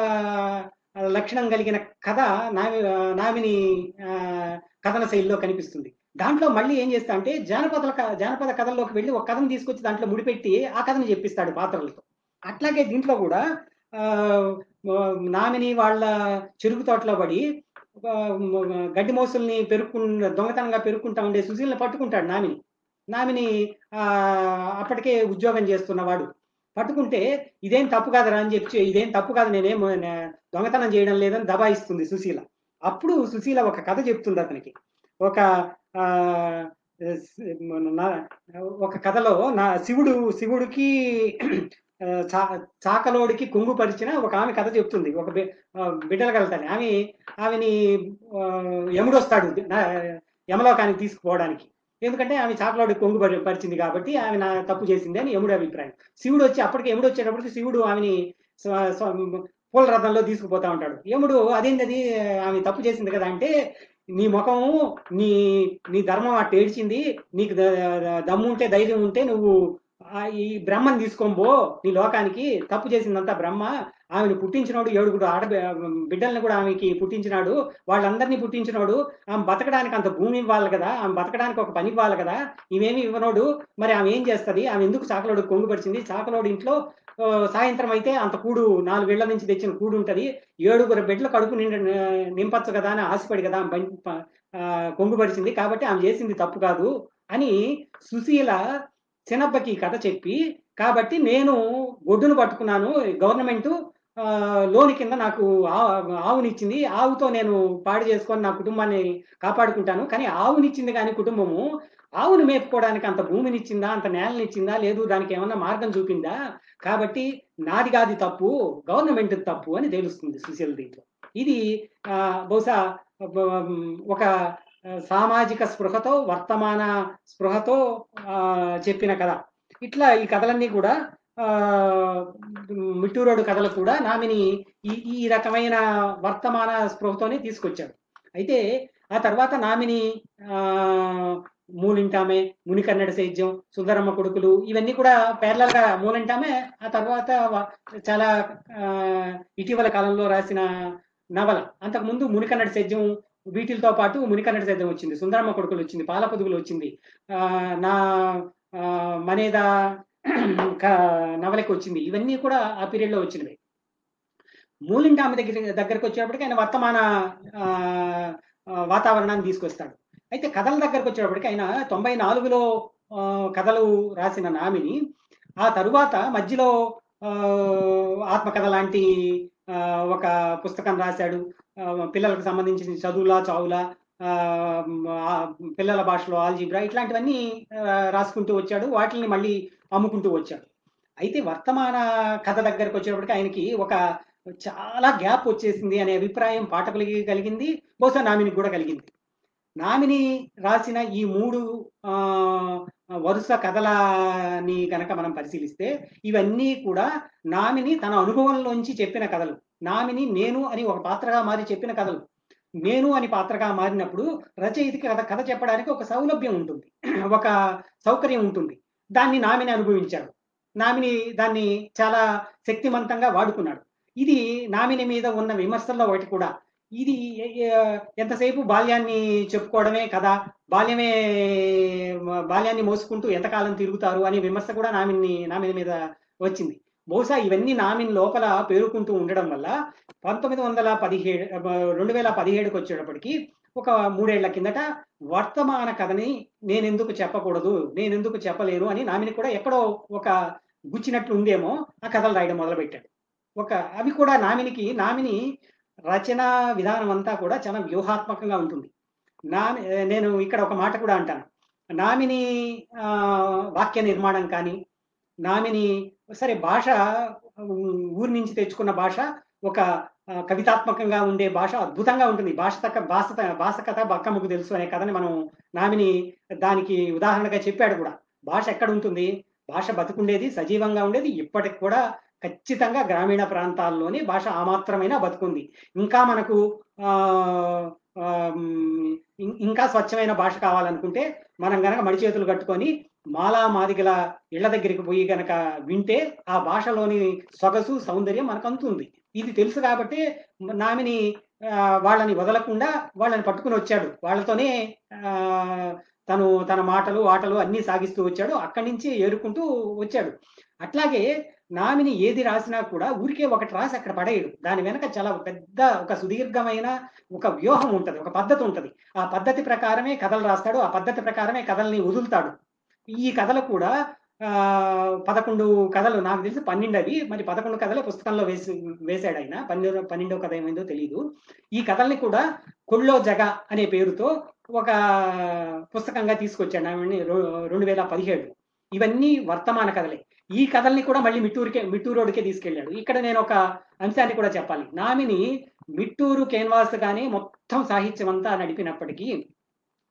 ఆహ్, లక్షణం కలిగిన కథ నామి ఆహ్, నామిని ఆహ్, కథన శైలిలో కనిపిస్తుంది. దాంట్లో మళ్ళీ ఏం చేస్తా అంటే జానపదల క జానపద కథల్లోకి వెళ్లి ఒక కథను తీసుకొచ్చి దాంట్లో ముడిపెట్టి ఆ కథను చెప్పిస్తాడు పాత్రలతో. అట్లాగే దీంట్లో కూడా ఆహ్, ఆహ్, నామిని వాళ్ళ చెరుకు తోటలో పడి ఆహ్, మ గడ్డి మోసుల్ని పెరుక్కున్ దొంగతనంగా పెరుక్కుంటా ఉండే సుశీల్‌ని పట్టుకుంటాడు నామిని. నామిని ఆహ్, అప్పటికే ఉద్యోగం చేస్తున్నవాడు. పట్టుకుంటే ఇదేం తప్పు కాదురా అని చెప్పి ఇదేం తప్పు కాదు నేనేం నే దొంగతనం చేయడం లేదని దబాయిస్తుంది సుశీల. అప్పుడు సుశీల ఒక కథ చెప్తుంది అతనికి. ఒక ఆహ్, స్ మన నా ఒక కథలో నా శివుడు శివుడికి ఆహ్, చా చాకలోడికి కొంగు పరిచిన ఒక ఆమె కథ చెప్తుంది. ఒక బి ఆహ్, బిడ్డలు కలతని. ఆమె ఆమెని ఆహ్, యముడొస్తాడు. నా యమలోకానికి తీసుకుపోవడానికి. ఎందుకంటే ఆమె చాకలోడి కొంగు పరి పరిచింది కాబట్టి ఆమె నా తప్పు చేసింది అని యముడి అభిప్రాయం. శివుడు వచ్చి అప్పటికి యముడు వచ్చేటప్పటికి శివుడు ఆమెని స్వ స్వ పూల రథంలో తీసుకుపోతా ఉంటాడు. యముడు అదేంటది ఆమె తప్పు చేసింది కదా అంటే, నీ ముఖము నీ నీ ధర్మం అట్ట ఏడ్చింది, నీకు ద- ద- దమ్ము ఉంటే ధైర్యం ఉంటే నువ్వు ఆ ఈ బ్రహ్మని తీసుకోబో నీ లోకానికి, తప్పు చేసిందంతా బ్రహ్మ, ఆమెను పుట్టించినోడు ఏడుగురు ఆడ బిడ్డల్ని కూడా ఆమెకి పుట్టించినాడు, వాళ్ళందరినీ పుట్టించినోడు, ఆమె బతకడానికి అంత భూమి ఇవ్వాలి కదా, ఆమె బతకడానికి ఒక పని ఇవ్వాలి కదా, ఇవేమి ఇవ్వనోడు మరి ఆమె ఏం చేస్తుంది, ఆమె ఎందుకు చాకలోడు కొంగుపరిచింది, చాకలోడు ఇంట్లో ఆ, సాయంత్రం అయితే అంత కూడు నాలుగేళ్ల నుంచి తెచ్చిన కూడు ఉంటది, ఏడుగురు బిడ్డల కడుపు నిండి నింపచ్చు కదా అని ఆశపడి కదా ఆమె బం- ప- ఆ, కొంగుపరిచింది, కాబట్టి ఆమె చేసింది తప్పు కాదు అని సుశీల చిన్నబ్బకి ఈ కథ చెప్పి, కాబట్టి నేను గొడ్డును పట్టుకున్నాను, గవర్నమెంట్ లోన్ కింద నాకు ఆ- ఆవునిచ్చింది, ఆవుతో నేను పాడు చేసుకొని నా కుటుంబాన్ని కాపాడుకుంటాను, కానీ ఆవునిచ్చింది కానీ కుటుంబము ఆవును మేపుకోవడానికి అంత భూమినిచ్చిందా, అంత నేలనిచ్చిందా, లేదు దానికి ఏమన్నా మార్గం చూపిందా, కాబట్టి నాది కాదు తప్పు, గవర్నమెంట్ తప్పు అని తెలుస్తుంది సుశీల దీంట్లో. ఇది ఆ, బహుశా బ- ఒక ఆ, సామాజిక స్పృహతో వర్తమాన స్పృహతో ఆ, చెప్పిన కథ. ఇట్లా ఈ కథలన్నీ కూడా ఆ మిట్టూరోడు కథలు కూడా నామిని ఈ ఈ రకమైన వర్తమాన స్పృహతోనే తీసుకొచ్చాడు. అయితే ఆ తర్వాత నామిని ఆ మూలింటామే, మునికన్నడ సేద్యం, సుందరమ్మ కొడుకులు ఇవన్నీ కూడా parallel గా మూలింటామే ఆ తర్వాత వ- చాలా ఆ, ఇటీవల కాలంలో రాసిన నవల. అంతకుముందు మునికన్నడ సేద్యం వీటితో పాటు మునికన్నడ సేద్యం వచ్చింది, సుందరమ్మ కొడుకులు వచ్చింది, పాలపొదుగులు వచ్చింది, ఆ, నా ఆ, మనేద క- నవలకి వచ్చింది. ఇవన్నీ కూడా ఆ పీరియడ్ లో వచ్చినవి. మూలింటి ఆమె దగ్గర దగ్గరకు వచ్చేటప్పటికి ఆయన వర్తమాన ఆ, ఆ, వాతావరణాన్ని తీసుకొస్తాడు. అయితే కథల దగ్గరకు వచ్చేటప్పటికి ఆయన తొంభై నాలుగులో ఆ, కథలు రాసిన నామిని ఆ తరువాత మధ్యలో ఆ, ఆత్మకథ లాంటి ఆ, ఒక పుస్తకం రాశాడు, ఆ, పిల్లలకు సంబంధించిన చదువులా చావులా, ఆ, ఆ, పిల్లల భాషలో ఆల్జీబ్రా ఇట్లాంటివన్నీ ఆ, రాసుకుంటూ వచ్చాడు, వాటిని మళ్ళీ అమ్ముకుంటూ వచ్చాడు. అయితే వర్తమాన కథ దగ్గరకు వచ్చేటప్పటికి ఆయనకి ఒక చాలా గ్యాప్ వచ్చేసింది అనే అభిప్రాయం పాఠకులకి కలిగింది, బహుశా నామినికి కూడా కలిగింది. నామిని రాసిన ఈ మూడు ఆ, వరుస కథలని కనుక మనం పరిశీలిస్తే ఇవన్నీ కూడా నామిని తన అనుభవంలోంచి చెప్పిన కథలు. నామిని నేను అని ఒక పాత్రగా మారి చెప్పిన కథలు. నేను అని పాత్రగా మారినప్పుడు రచయితకి కథ కథ చెప్పడానికి ఒక సౌలభ్యం ఉంటుంది, ఒక సౌకర్యం ఉంటుంది. దాన్ని నామిని అనుభవించాడు, నామిని దాన్ని చాలా శక్తివంతంగా వాడుకున్నాడు. ఇది నామిని మీద ఉన్న విమర్శల్లో ఒకటి కూడా. ఇది ఎ- ఎ- ఎంతసేపు బాల్యాన్ని చెప్పుకోవడమే కదా, బాల్యమే బాల్యాన్ని మోసుకుంటూ ఎంతకాలం తిరుగుతారు అనే విమర్శ కూడా నామిని నామిని మీద వచ్చింది. బహుశా ఇవన్నీ నామిని లోపల పేరుకుంటూ ఉండడం వల్ల పంతొమ్మిది వందల పదిహేడు రెండు వేల పదిహేడుకి వచ్చేటప్పటికి ఒక మూడేళ్ల కిందట వర్తమాన కథని నేనెందుకు చెప్పకూడదు, నేనెందుకు చెప్పలేను అని నామిని కూడా ఎక్కడో ఒక గుచ్చినట్లు ఉందేమో ఆ కథలు రాయడం మొదలుపెట్టాడు. ఒక అవి కూడా నామినికి నామిని రచనా విధానం అంతా కూడా చాలా వ్యూహాత్మకంగా ఉంటుంది. నా నేను ఇక్కడ ఒక మాట కూడా అంటాను, నామిని ఆ, వాక్య నిర్మాణం కానీ, నామిని సరే భాష ఉమ్, ఊరి నుంచి తెచ్చుకున్న భాష ఒక ఆ, కవితాత్మకంగా ఉండే భాష అద్భుతంగా ఉంటుంది. భాష తక్క భాష భాష కథ బక్కమ్మకు తెలుసు అనే కథని మనం నామిని దానికి ఉదాహరణగా చెప్పాడు కూడా. భాష ఎక్కడ ఉంటుంది, భాష బతుకుండేది సజీవంగా ఉండేది ఇప్పటికి కూడా ఖచ్చితంగా గ్రామీణ ప్రాంతాల్లోనే భాష ఆ మాత్రమైనా బతుకుంది. ఇంకా మనకు ఆ ఆ, ఉమ్, ఇం- ఇంకా స్వచ్ఛమైన భాష కావాలనుకుంటే మనం గనక మడి చేతులు కట్టుకొని మాలా మాదిగల ఇళ్ల దగ్గరికి పోయి గనక వింటే ఆ భాషలోని సొగసు సౌందర్యం మనకు అందుతుంది. ఇది తెలుసు కాబట్టి నామిని ఆ, వాళ్ళని వదలకుండా వాళ్ళని పట్టుకుని వచ్చాడు, వాళ్ళతోనే ఆ, తను తన మాటలు ఆటలు అన్నీ సాగిస్తూ వచ్చాడు, అక్కడి నుంచి ఏరుకుంటూ వచ్చాడు. అట్లాగే నామిని ఏది రాసినా కూడా ఊరికే ఒకటి రాసి అక్కడ పడేయడు, దాని వెనక చాలా పెద్ద ఒక సుదీర్ఘమైన ఒక వ్యూహం ఉంటది, ఒక పద్ధతి ఉంటది. ఆ పద్ధతి ప్రకారమే కథలు రాస్తాడు, ఆ పద్ధతి ప్రకారమే కథల్ని వదులుతాడు. ఈ కథలు కూడా ఆ పదకొండు కథలు నాకు తెలిసి పన్నెండు అవి, మరి పదకొండు కథలే పుస్తకంలో వేసి వేశాడు ఆయన, పన్నెండు పన్నెండో కథ ఏమైందో తెలియదు. ఈ కథల్ని కూడా కొళ్ళో జగ అనే పేరుతో ఒక పుస్తకంగా తీసుకొచ్చాడు ఆమె రెండు వేల పదిహేడు. ఇవన్నీ వర్తమాన కథలే. ఈ కథల్ని కూడా మళ్ళీ మిట్టూరుకే మిట్టూరోడికే తీసుకెళ్ళాడు. ఇక్కడ నేను ఒక అంశాన్ని కూడా చెప్పాలి. నామిని మిట్టూరు కేన్వాస్ గానే మొత్తం సాహిత్యం అంతా నడిపినప్పటికీ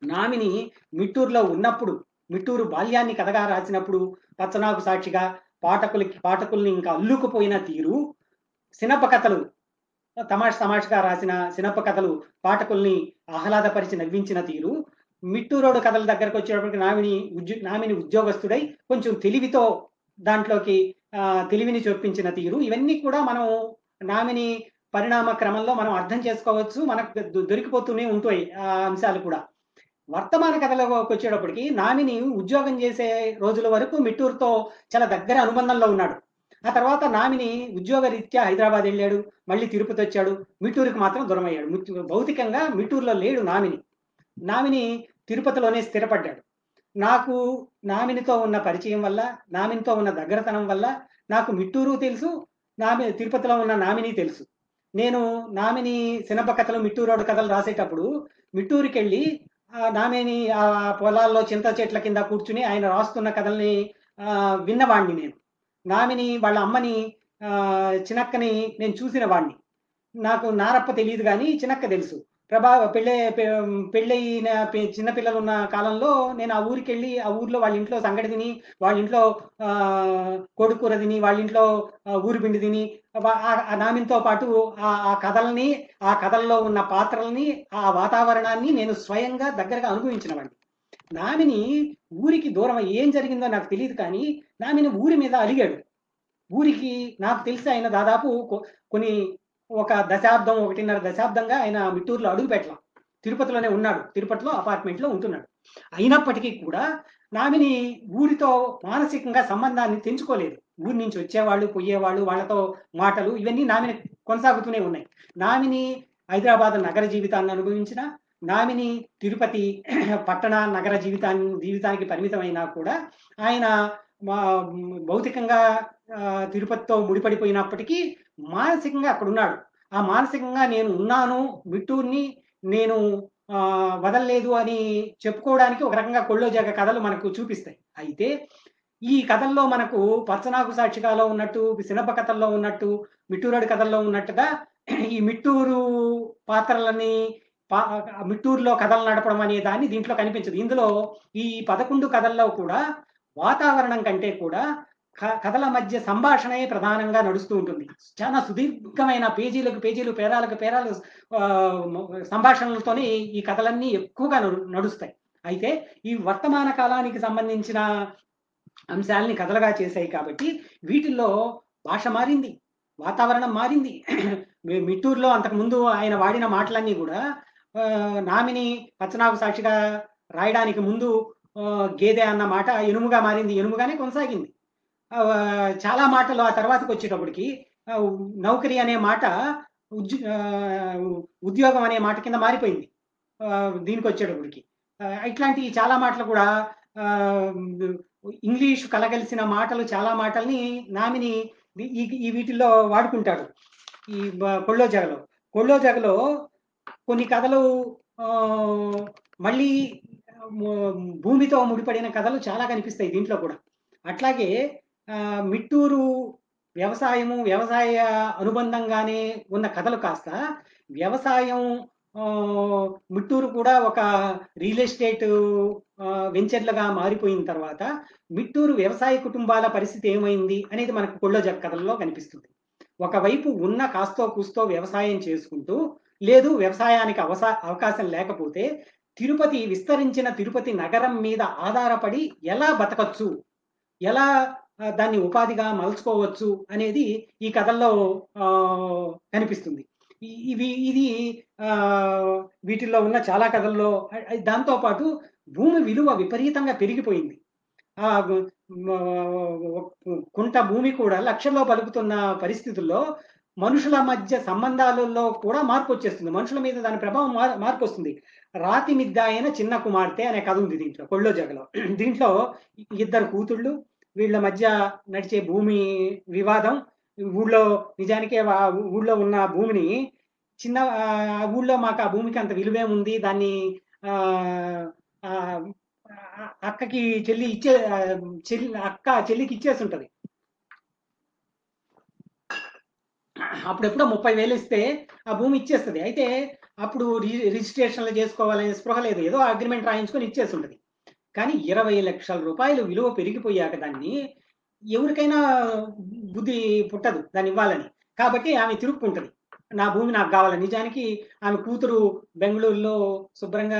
నామిని మిట్టూరులో ఉన్నప్పుడు, మిట్టూరు బాల్యాన్ని కథగా రాసినప్పుడు పచ్చనాకు సాక్షిగా పాఠకులకి పాఠకుల్ని ఇంకా అల్లుకుపోయిన తీరు, సినప కథలు తమాష్ తమాష్గా రాసిన సినప కథలు పాఠకుల్ని ఆహ్లాదపరిచి నవ్వించిన తీరు, మిట్టూరోడు కథల దగ్గరకు వచ్చేటప్పటికి నామిని ఉద్యో నామిని ఉద్యోగస్తుడై కొంచెం తెలివితో దాంట్లోకి తెలివిని చొప్పించిన తీరు, ఇవన్నీ కూడా మనం నామిని పరిణామ క్రమంలో మనం అర్థం చేసుకోవచ్చు. మనకు దొరికిపోతూనే ఉంటాయి ఆ అంశాలు కూడా. వర్తమాన కథలోకి వచ్చేటప్పటికి నామిని ఉద్యోగం చేసే రోజుల వరకు మిట్టూరుతో చాలా దగ్గర అనుబంధంలో ఉన్నాడు. ఆ తర్వాత నామిని ఉద్యోగ రీత్యా హైదరాబాద్ వెళ్ళాడు, మళ్ళీ తిరుపతి వచ్చాడు, మిట్టూరుకి మాత్రం దూరం అయ్యాడు. భౌతికంగా మిట్టూరులో లేడు నామిని. నామిని తిరుపతిలోనే స్థిరపడ్డాడు. నాకు నామినితో ఉన్న పరిచయం వల్ల, నామినితో ఉన్న దగ్గరతనం వల్ల నాకు మిట్టూరు తెలుసు, నామి తిరుపతిలో ఉన్న నామిని తెలుసు. నేను నామిని సినప కథలు, మిట్టూరోడు కథలు రాసేటప్పుడు మిట్టూరుకి వెళ్ళి నామిని ఆ పొలాల్లో చింత చెట్ల కింద కూర్చుని ఆయన రాస్తున్న కథల్ని విన్నవాణ్ణి. నేను నామిని వాళ్ళ అమ్మని చినక్కని నేను చూసిన వాణ్ణి. నాకు నారప్ప తెలియదు కానీ చినక్క తెలుసు. ప్రభా పెళ్ళే పెళ్ళయిన చిన్నపిల్లలు ఉన్న కాలంలో నేను ఆ ఊరికి వెళ్ళి ఆ ఊర్లో వాళ్ళ ఇంట్లో సంగటి తిని, వాళ్ళ ఇంట్లో కోడికూర తిని, వాళ్ళ ఇంట్లో ఊరి పిండి తిని, ఆ నామినితో పాటు ఆ కథల్ని, ఆ కథల్లో ఉన్న పాత్రల్ని, ఆ వాతావరణాన్ని నేను స్వయంగా దగ్గరగా అనుభవించిన వాడిని. నామిని ఊరికి దూరం ఏం జరిగిందో నాకు తెలియదు కానీ నామిని ఊరి మీద అలిగాడు. ఊరికి నాకు తెలిసి ఆయన దాదాపు కొన్ని ఒక దశాబ్దం ఒకటిన్నర దశాబ్దంగా ఆయన మిట్టూరులో అడుగు పెట్టాల. తిరుపతిలోనే ఉన్నాడు, తిరుపతిలో అపార్ట్మెంట్లో ఉంటున్నాడు. అయినప్పటికీ కూడా నామిని ఊరితో మానసికంగా సంబంధాన్ని తెంచుకోలేదు. ఊరి నుంచి వచ్చేవాళ్ళు పోయేవాళ్ళు, వాళ్ళతో మాటలు ఇవన్నీ నామిని కొనసాగుతూనే ఉన్నాయి. నామిని హైదరాబాద్ నగర జీవితాన్ని అనుభవించిన, నామిని తిరుపతి పట్టణ నగర జీవితాన్ని జీవితానికి పరిమితమైనా కూడా ఆయన భౌతికంగా తిరుపతితో ముడిపడిపోయినప్పటికీ మానసికంగా అక్కడ ఉన్నాడు. ఆ మానసికంగా నేను ఉన్నాను, మిట్టూరుని నేను వదలలేదు అని చెప్పుకోవడానికి ఒక రకంగా కొళ్ళోజాగ కథలు మనకు చూపిస్తాయి. అయితే ఈ కథల్లో మనకు పచ్చనాకు సాక్షిగాలో ఉన్నట్టు, సినప కథల్లో ఉన్నట్టు, మిట్టూరోడి కథల్లో ఉన్నట్టుగా ఈ మిట్టూరు పాత్రలని మిట్టూరులో కథలు నడపడం అనే దాన్ని దీంట్లో కనిపించదు. ఇందులో ఈ పదకొండు కథల్లో కూడా వాతావరణం కంటే కూడా కథల మధ్య సంభాషణే ప్రధానంగా నడుస్తూ ఉంటుంది. చాలా సుదీర్ఘమైన పేజీలకు పేజీలు, పేరాలకు పేరాలు సంభాషణలతోనే ఈ కథలన్నీ ఎక్కువగా నడుస్తాయి. అయితే ఈ వర్తమాన కాలానికి సంబంధించిన అంశాలని కథలుగా చేశాయి కాబట్టి వీటిల్లో భాష మారింది, వాతావరణం మారింది. మిట్టూరులో అంతకుముందు ఆయన వాడిన మాటలన్నీ కూడా నామిని పచ్చనాకు సాక్షిగా రాయడానికి ముందు గేదె అన్న మాట ఎనుముగా మారింది, ఎనుముగానే కొనసాగింది. చాలా మాటలు ఆ తర్వాతకి వచ్చేటప్పటికి నౌకరీ అనే మాట ఉద్యో ఉద్యోగం అనే మాట కింద మారిపోయింది. దీనికి వచ్చేటప్పటికి ఇట్లాంటి చాలా మాటలు కూడా ఇంగ్లీష్ కలగలిసిన మాటలు, చాలా మాటల్ని నామిని ఈ ఈ వీటిల్లో వాడుకుంటాడు. ఈ కొళ్ళోజాగలో కొళ్ళోజాగలో కొన్ని కథలు మళ్ళీ భూమితో ముడిపడిన కథలు చాలా కనిపిస్తాయి దీంట్లో కూడా. అట్లాగే మిట్టూరు వ్యవసాయము, వ్యవసాయ అనుబంధంగానే ఉన్న కథలు కాస్త వ్యవసాయం మిట్టూరు కూడా ఒక రియల్ ఎస్టేట్ వెంచర్లుగా మారిపోయిన తర్వాత మిట్టూరు వ్యవసాయ కుటుంబాల పరిస్థితి ఏమైంది అనేది మనకు కొళ్ళోజాగ కథల్లో కనిపిస్తుంది. ఒకవైపు ఉన్న కాస్తో కూస్తో వ్యవసాయం చేసుకుంటూ, లేదు వ్యవసాయానికి అవసా అవకాశం లేకపోతే తిరుపతి విస్తరించిన తిరుపతి నగరం మీద ఆధారపడి ఎలా బతకచ్చు, ఎలా దాన్ని ఉపాధిగా మలుచుకోవచ్చు అనేది ఈ కథల్లో కనిపిస్తుంది. ఇవి ఇది వీటిల్లో ఉన్న చాలా కథల్లో. దాంతోపాటు భూమి విలువ విపరీతంగా పెరిగిపోయింది. ఆ కుంట భూమి కూడా లక్షల్లో పలుకుతున్న పరిస్థితుల్లో మనుషుల మధ్య సంబంధాలలో కూడా మార్పు వచ్చేస్తుంది. మనుషుల మీద దాని ప్రభావం మార్పు వస్తుంది. రాతి మిద్ద అయిన చిన్న కుమార్తె అనే కథ ఉంది దీంట్లో, కొళ్ళోజాగలో. దీంట్లో ఇద్దరు కూతుళ్ళు, వీళ్ళ మధ్య నడిచే భూమి వివాదం. ఊళ్ళో నిజానికి ఊళ్ళో ఉన్న భూమిని చిన్న ఊళ్ళో మాకు ఆ భూమికి అంత విలువేముంది, దాన్ని అక్కకి చెల్లి ఇచ్చే చెల్లి అక్క చెల్లికి ఇచ్చేసి ఉంటది. అప్పుడెప్పుడో ముప్పై వేలు ఇస్తే ఆ భూమి ఇచ్చేస్తుంది. అయితే అప్పుడు రి రిజిస్ట్రేషన్లు చేసుకోవాలనే స్పృహ లేదు. ఏదో అగ్రిమెంట్ రాయించుకొని ఇచ్చేసుంటది. కానీ ఇరవై లక్షల రూపాయలు విలువ పెరిగిపోయాక దాన్ని ఎవరికైనా బుద్ధి పుట్టదు దాన్నివ్వాలని. కాబట్టి ఆమె తిరుక్కుంటది. నా భూమి నాకు గావాలని. నిజానికి ఆమె కూతురు బెంగుళూరులో శుభ్రంగా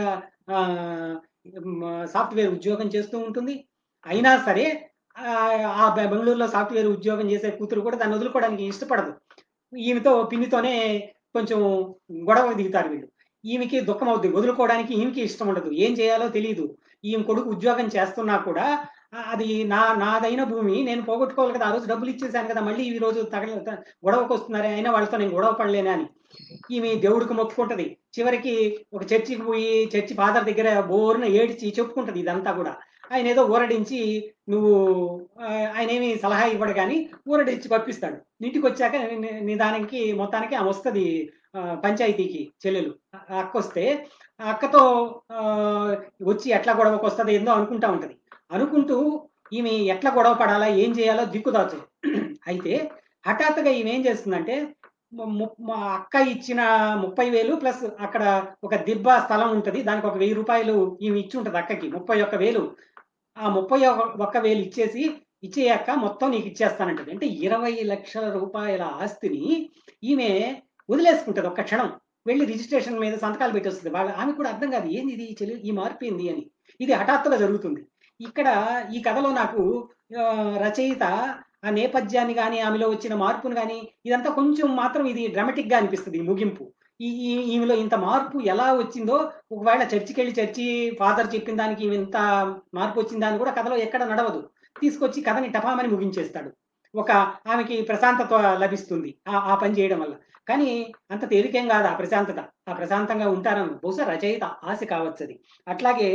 ఆహ్, హ్మ్. సాఫ్ట్‌వేర్ ఉద్యోగం చేస్తూ ఉంటుంది. అయినా సరే ఆహ్, ఆ బె బెంగుళూరులో సాఫ్ట్‌వేర్ ఉద్యోగం చేసే కూతురు కూడా దాన్ని వదులుకోవడానికి ఇష్టపడదు. ఈమెతో పిన్నితోనే కొంచెం గొడవకు దిగుతారు వీళ్ళు. ఈమెకి దుఃఖమవుద్ది. వదులుకోవడానికి ఈమెకి ఇష్టం ఉండదు. ఏం చేయాలో తెలీదు. ఈమె కొడుకు ఉద్యోగం చేస్తున్నా కూడా ఆహ్, అది నా నాదైన భూమి నేను పోగొట్టుకోవాలి కదా! ఆ రోజు డబ్బులు ఇచ్చేసాను కదా! మళ్ళీ ఈ రోజు తగల త గొడవకొస్తున్నారే అయినా వాళ్ళతో నేను గొడవ పడలేనే అని. ఈమె దేవుడికి మొక్కుకుంటది. చివరికి ఒక చర్చికి పోయి చర్చి ఫాదర్ దగ్గర బోరున ఏడ్చి చెప్పుకుంటది ఇదంతా గూడా. ఆయనేదో ఊరడించి నువ్వు ఆహ్, ఆయనేమి సలహా ఇవ్వడు గానీ ఊరడించి పంపిస్తాడు. ఇంటికొచ్చాక ని నిదానంకి మొత్తానికి ఆమొస్తది ఆహ్, పంచాయతీకి చెల్లెలు. ఆ అక్కొస్తే ఆ అక్కతో ఆహ్, వచ్చి ఎట్లా గొడవకొస్తదో ఏందో అనుకుంటా ఉంటది. అనుకుంటూ ఈమె ఎట్లా గొడవ పడాలా? ఏం చేయాలో దిక్కుతోచదు. అయితే హఠాత్తుగా ఈమె ఏం చేస్తుందంటే ము ము మా అక్క ఇచ్చిన ముప్పై వేలు ప్లస్ అక్కడ ఒక దిబ్బ స్థలం ఉంటది. దానికి ఒక రూ. వెయ్యి ఈమె ఇచ్చుంటది అక్కకి. ముప్పై ఒక్క వేలు ఆ ముప్పై ఒక్క వేలు ఇచ్చేసి, "ఇచ్చేయక్క మొత్తం నీకిచ్చేస్తానంటది." అంటే ఇరవై లక్షల రూపాయల ఆస్తిని ఈమె వదిలేసుకుంటది ఒక్క క్షణం. వెళ్లి రిజిస్ట్రేషన్ మీద సంతకాలు పెట్టేస్తది. వాళ్ళ ఆమెకు కూడా అర్థం కాదు. ఏందిది ఈ చెల్లి ఈ మార్పేంది అని. ఇది హఠాత్తుగా జరుగుతుంది. ఇక్కడ ఈ కథలో నాకు ఆహ్, రచయిత ఆ నేపథ్యాన్ని గాని, ఆమెలో వచ్చిన మార్పును గాని, ఇదంతా కొంచెం మాత్రం ఇది డ్రామాటిక్‌గా అనిపిస్తది ఈ ముగింపు. ఈ ఈ ఈమెలో ఇంత మార్పు ఎలా వచ్చిందో ఒకవేళ చర్చికెళ్ళి చర్చి ఫాదర్ చెప్పిన దానికి ఈమె ఇంత మార్పొచ్చిందా అని కూడా కథలో ఎక్కడ నడవదు. తీసుకొచ్చి కథని టపామని ముగించేస్తాడు. ఒక ఆమెకి ప్రశాంతత లభిస్తుంది. ఆ ఆ పని చేయడం వల్ల. కానీ అంత తేలికేం గాదు ఆ ప్రశాంతత. ఆ ప్రశాంతంగా ఉంటారని బహుశా రచయిత ఆశ కావచ్చది. అట్లాగే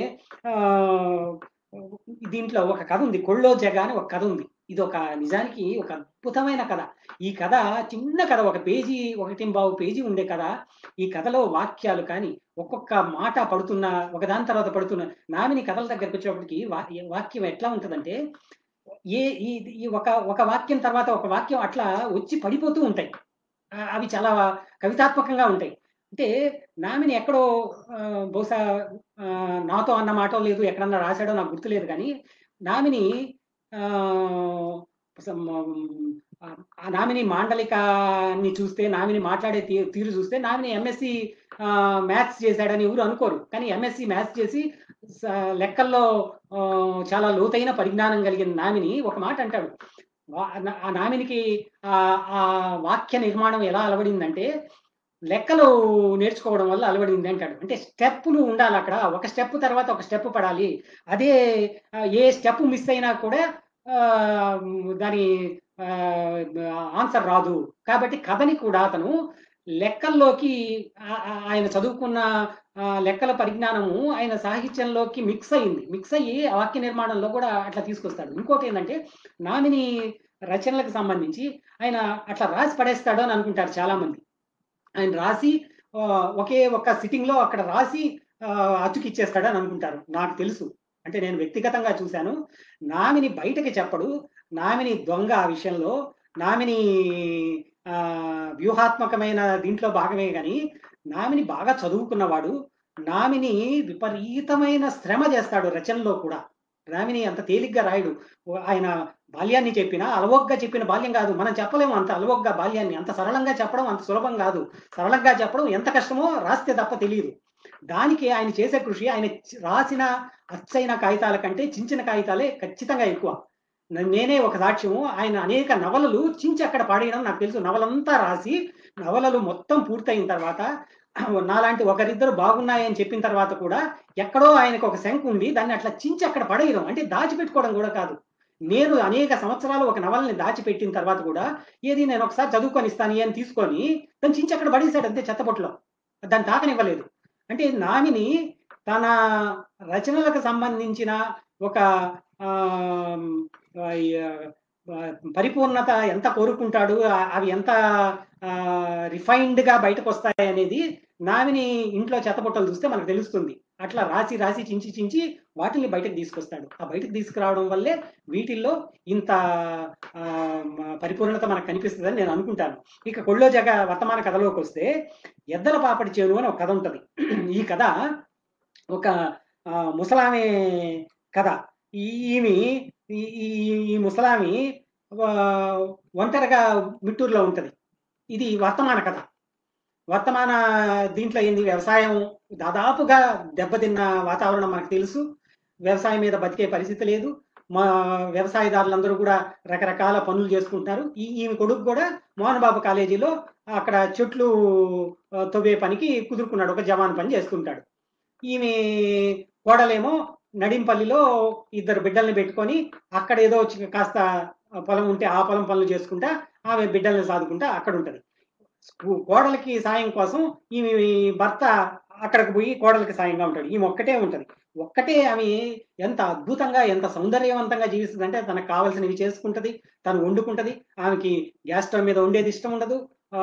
ఆహ్, దీంట్లో ఒక కథ ఉంది. 'కొళ్ళో జగ' అని ఒక కథ ఉంది. ఇదొక నిజానికి ఒక అద్భుతమైన కథ. ఈ కథ చిన్న కథ ఒక పేజీ, ఒకటింబావు పేజీ ఉండే కథ. ఈ కథలో వాక్యాలు కానీ, ఒక్కొక్క మాట పడుతున్న ఒకదాని తర్వాత పడుతున్న నామిని కథల దగ్గరకొచ్చేటప్పటికి వా వాక్యం ఎట్లా ఉంటదంటే, ఏ ఈ ఈ ఒక ఒక వాక్యం తర్వాత ఒక వాక్యం అట్లా వచ్చి పడిపోతూ ఉంటాయి. ఆహ్, అవి చాలా కవితాత్మకంగా ఉంటాయి. అంటే నామిని ఎక్కడో ఆహ్, బహుశా ఆహ్, నాతో అన్న మాటో లేదు ఎక్కడన్నా రాసాడో నాకు గుర్తులేదు గానీ, నామిని ఆహ్, సమ్ ఆహ్, ఆ నామిని మాండలికాన్ని చూస్తే, నామిని మాట్లాడే తీ తీరు చూస్తే నామిని ఎంఎస్‌సి ఆహ్, మ్యాథ్స్ చేసాడని ఎవరు అనుకోరు. కానీ ఎంఎస్‌సి మ్యాథ్స్ చేసి స లెక్కల్లో ఆహ్, చాలా లోతైన పరిజ్ఞానం కలిగిన నామిని ఒక మాట అంటాడు. వా నా ఆ నామినికి ఆహ్, ఆ వాక్య నిర్మాణం ఎలా అలవడిందంటే, లెక్కలు నేర్చుకోవడం వల్ల అలవడింది అంటాడు. అంటే స్టెప్పులు ఉండాలక్కడ. ఒక స్టెప్ తర్వాత ఒక స్టెప్ పడాలి. అదే ఆహ్, ఏ స్టెప్ మిస్ అయినా కూడా ఆహ్, దాని ఆహ్, ఆన్సర్ రాదు. కాబట్టి కథని కూడా అతను లెక్కల్లోకి ఆహ్, ఆహ్, ఆయన చదువుకున్న ఆహ్, లెక్కల పరిజ్ఞానము ఆయన సాహిత్యంలోకి మిక్స్ అయింది. మిక్స్ అయ్యి ఆ వాక్య నిర్మాణంలో కూడా అట్లా తీసుకొస్తాడు. ఇంకోటేందంటే నామిని రచనలకు సంబంధించి ఆయన అట్లా రాసి పడేస్తాడు అని అనుకుంటారు చాలామంది. ఆయన రాసి ఆహ్, ఒకే ఒక్క సిట్టింగ్‌లో అక్కడ రాసి ఆహ్, అతుకిచ్చేస్తాడని అనుకుంటారు. నాకు తెలుసు. అంటే నేను వ్యక్తిగతంగా చూసాను. నామిని బయటకి చెప్పడు. నామిని దొంగ ఆ విషయంలో. నామిని ఆహ్, వ్యూహాత్మకమైన దీంట్లో భాగమే గాని, నామిని బాగా చదువుకున్నవాడు. నామిని విపరీతమైన శ్రమ చేస్తాడు రచనలో కూడా. నామిని అంత తేలిగ్గా రాయడు. ఓ ఆయన బాల్యాన్ని చెప్పినా, అలవోకగా చెప్పిన బాల్యం గాదు. మనం చెప్పలేము అంత అలవోకగా బాల్యాన్ని. అంత సరళంగా చెప్పడం అంత సులభం గాదు. సరళంగా చెప్పడం ఎంత కష్టమో రాస్తే తప్ప తెలీదు. దానికి ఆయన చేసే కృషి ఆయన చ్ రాసిన అచ్చయిన కాగితాల కంటే చించిన కాగితాలే ఖచ్చితంగా ఎక్కువ. న నేనే ఒక సాక్ష్యము. ఆయన అనేక నవలలు చించి అక్కడ పడేయడం నాకు తెలుసు. నవలంతా రాసి, నవలలు మొత్తం పూర్తయిన తర్వాత నాలాంటి ఒకరిద్దరు బాగున్నాయని చెప్పిన తర్వాత కూడా ఎక్కడో ఆయనకు ఒక శంక ఉండి దాన్ని అట్లా చించి అక్కడ పడేయడం. అంటే దాచిపెట్టుకోవడం గూడా కాదు. నేను అనేక సంవత్సరాలు ఒక నవలని దాచిపెట్టిన తర్వాత కూడా, ఏది నేను ఒకసారి చదువుకొని ఇస్తాను అని తీసుకొని, దాన్ని చించి అక్కడ పడేసాడు అంతే చెత్తబుట్టలో. దాన్ని తాకనివ్వలేదు. అంటే నామిని తన రచనలకు సంబంధించిన ఒక ఆహ్, ఆహ్, యాహ్, ఆహ్, పరిపూర్ణత ఎంత కోరుకుంటాడు, ఆహ్, అవి ఎంత ఆహ్, రిఫైన్డ్‌గా బయటకొస్తాయనేది నామిని ఇంట్లో చెత్తబుట్టలు చూస్తే మనకు తెలుస్తుంది. అట్లా రాసి రాసి చించి చించి వాటిని బయటకు తీసుకొస్తాడు. ఆ బయటకు తీసుకురావడం వల్లే వీటిల్లో ఇంత ఆ, మ- పరిపూర్ణత మనకు కనిపిస్తుందని నేను అనుకుంటాను. ఇక కొళ్ళో జగ వర్తమాన కథలోకి వస్తే ఎద్దల పాపడి చేను అని ఒక కథ ఉంటది. ఈ కథ ఒక ఆ, ముసలామె కథ. ఈ- ఈమె ఈ ఈ- ఈ ముసలామి ఆ, ఒంటరిగా మిట్టూరులో ఉంటది. ఇది వర్తమాన కథ. వర్తమాన దీంట్లో ఏంది, వ్యవసాయం దాదాపుగా దెబ్బతిన్న వాతావరణం మనకు తెలుసు. వ్యవసాయం మీద బతికే పరిస్థితి లేదు. మా వ్యవసాయదారులందరూ కూడా రకరకాల పనులు చేసుకుంటున్నారు. ఈ ఈమె కొడుకు కూడా మోహన్ బాబు కాలేజీలో అక్కడ చెట్లు ఆ, తవ్వే పనికి కుదురుకున్నాడు, ఒక జవాన్ పని చేసుకుంటాడు. ఈమె కోడలేమో నడింపల్లిలో ఇద్దరు బిడ్డల్ని పెట్టుకొని అక్కడ ఏదో చి- కాస్త పొలం ఉంటే ఆ పొలం పనులు చేసుకుంటా ఆమె బిడ్డల్ని సాదుకుంటా అక్కడ ఉంటది. కో- కోడలికి సాయం కోసం ఈమె భర్త అక్కడికి పోయి కోడలికి సాయంగా ఉంటాడు. ఈమె ఒక్కటే ఉంటది. ఒక్కటే ఆమె ఎంత అద్భుతంగా ఎంత సౌందర్యవంతంగా జీవిస్తుంది అంటే తనకు కావాల్సినవి చేసుకుంటది, తను వండుకుంటది. ఆమెకి గ్యాస్ స్టవ్ మీద వండేది ఇష్టం ఉండదు. ఆ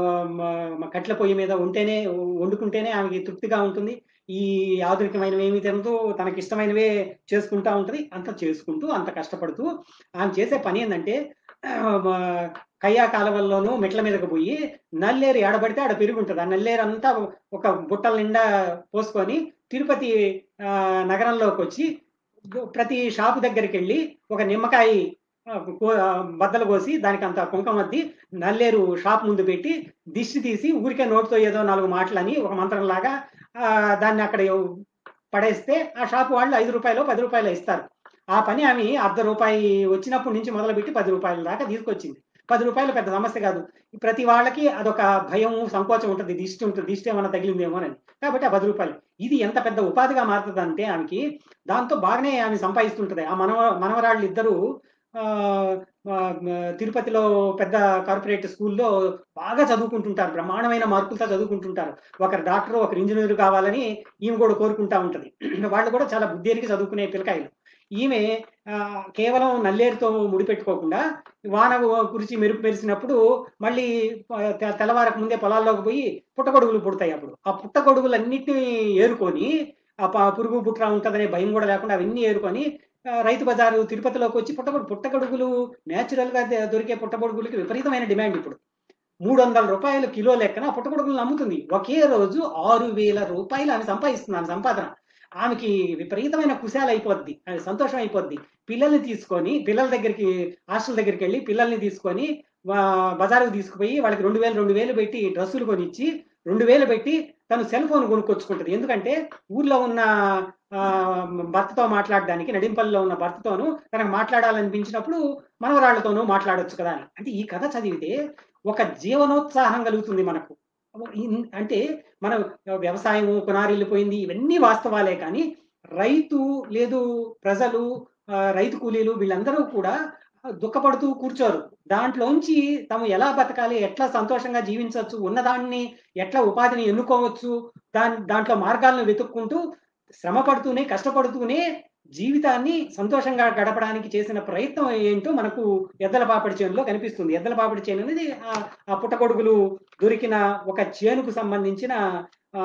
మ- మ- కట్టెల పొయ్యి మీద ఉంటేనే వండుకుంటేనే ఆమెకి తృప్తిగా ఉంటుంది. ఈ ఆధునికమైనవి ఏమి తినదు, తనకి ఇష్టమైనవే చేసుకుంటా ఉంటది. అంత చేసుకుంటూ అంత కష్టపడుతూ ఆమె చేసే పని ఏంటంటే ఆ, మ- కయ్యా కాలువల్లోనూ మెట్ల మీదకి పోయి నల్లేరు ఏడబడితే ఆడ పెరుగు ఉంటుంది. ఆ నల్లేరు అంతా ఒక బుట్టల నిండా పోసుకొని తిరుపతి ఆ, నగరంలోకి వచ్చి ప్రతి షాపు దగ్గరికి వెళ్ళి ఒక నిమ్మకాయ ఆ, కో- ఆ, బద్దలు కోసి దానికి అంత కుంకుమ అద్ది నల్లేరు షాప్ ముందు పెట్టి దిష్టి తీసి ఊరికే నోటితో ఏదో నాలుగు మాటలని ఒక మంత్రంలాగా ఆ, దాన్ని అక్కడ పడేస్తే ఆ షాపు వాళ్ళు ఐదు రూపాయలు పది రూపాయలు ఇస్తారు. ఆ పని ఆమె అర్ధ రూపాయి వచ్చినప్పటి నుంచి మొదలుపెట్టి పది రూపాయల దాకా తీసుకొచ్చింది. పది రూపాయలు పెద్ద సమస్య కాదు. ప్రతి వాళ్ళకి అదొక భయం సంకోచం ఉంటుంది, దిష్టి ఉంటుంది, దిష్టి ఏమైనా తగిలిందేమో అని. కాబట్టి ఆ పది రూపాయలు ఇది ఎంత పెద్ద ఉపాధిగా మారుతుందంటే ఆమెకి దాంతో బాగానే ఆమె సంపాదిస్తుంటది. ఆ మనవ మనవరాళ్ళు ఇద్దరు ఆ, ఆ, తిరుపతిలో పెద్ద కార్పొరేట్ స్కూల్లో బాగా చదువుకుంటుంటారు, బ్రహ్మాండమైన మార్కులతో చదువుకుంటుంటారు. ఒకరు డాక్టర్ ఒకరు ఇంజనీర్ కావాలని ఈమె కూడా కోరుకుంటా ఉంటది. వాళ్ళు కూడా చాలా బుద్ధిరికి చదువుకునే పిల్లకాయలు. ఈమె ఆ, కేవలం నల్లేరుతో ముడిపెట్టుకోకుండా వాన కురిచి మెరుపు మెరిసినప్పుడు మళ్ళీ ఆ, తె- తెల్లవారకు ముందే పొలాల్లోకి పోయి పుట్టగొడుగులు పుడతాయి. అప్పుడు ఆ పుట్టగొడుగులన్నిటిని ఏరుకొని ఆ ప- పురుగు పుట్ర ఉంటుందనే భయం కూడా లేకుండా అవన్నీ ఏరుకొని ఆ, రైతు బజారు తిరుపతిలోకి వచ్చి పుట్టగొడుగు పుట్టగొడుగులు నేచురల్ గా ద- దొరికే పుట్టగొడుగులకి విపరీతమైన డిమాండ్ ఇప్పుడు. మూడు వందల రూపాయలు కిలో లెక్కన పుట్టగొడుగులను అమ్ముతుంది. ఒకే రోజు ఆరు వేల రూపాయలు ఆమె సంపాదిస్తుంది. ఆమె సంపాదన ఆమెకి విపరీతమైన కుశాలు అయిపోద్ది, ఆమె సంతోషం అయిపోద్ది. పిల్లల్ని తీసుకొని పిల్లల దగ్గరికి హాస్టల్ దగ్గరికి వెళ్ళి పిల్లల్ని తీసుకొని వా- బజారుకు తీసుకుపోయి వాళ్ళకి రెండు వేలు రెండు వేలు పెట్టి డ్రెస్సులు కొనిచ్చి రెండు వేలు పెట్టి తను సెల్ ఫోన్ కొనుక్కొచ్చుకుంటది. ఎందుకంటే ఊర్లో ఉన్న ఆ, భర్తతో మాట్లాడడానికి నడింపల్లిలో ఉన్న భర్తతోనూ తనకు మాట్లాడాలనిపించినప్పుడు మనవరాళ్లతోనూ మాట్లాడొచ్చు కదా అని. అంటే ఈ కథ చదివితే ఒక జీవనోత్సాహం కలుగుతుంది మనకు. ఇన్- అంటే మనం వ్యవసాయం కొనారిల్లిపోయింది ఇవన్నీ వాస్తవాలే, కానీ రైతు లేదు ప్రజలు ఆ, రైతు కూలీలు వీళ్ళందరూ కూడా దుఃఖపడుతూ కూర్చోరు. దాంట్లోంచి తాము ఎలా బతకాలి, ఎట్లా సంతోషంగా జీవించవచ్చు, ఉన్నదాన్ని ఎట్లా ఉపాధిని ఎన్నుకోవచ్చు, దాని దాంట్లో మార్గాలను వెతుక్కుంటూ శ్రమ పడుతూనే కష్టపడుతూనే జీవితాన్ని సంతోషంగా గడపడానికి చేసిన ప్రయత్నం ఏంటో మనకు ఎద్దల పాపడి చేనులో కనిపిస్తుంది. ఎద్దల పాపడి చేను అనేది ఆ ఆ పుట్టగొడుగులు దొరికిన ఒక చేనుకు సంబంధించిన ఆ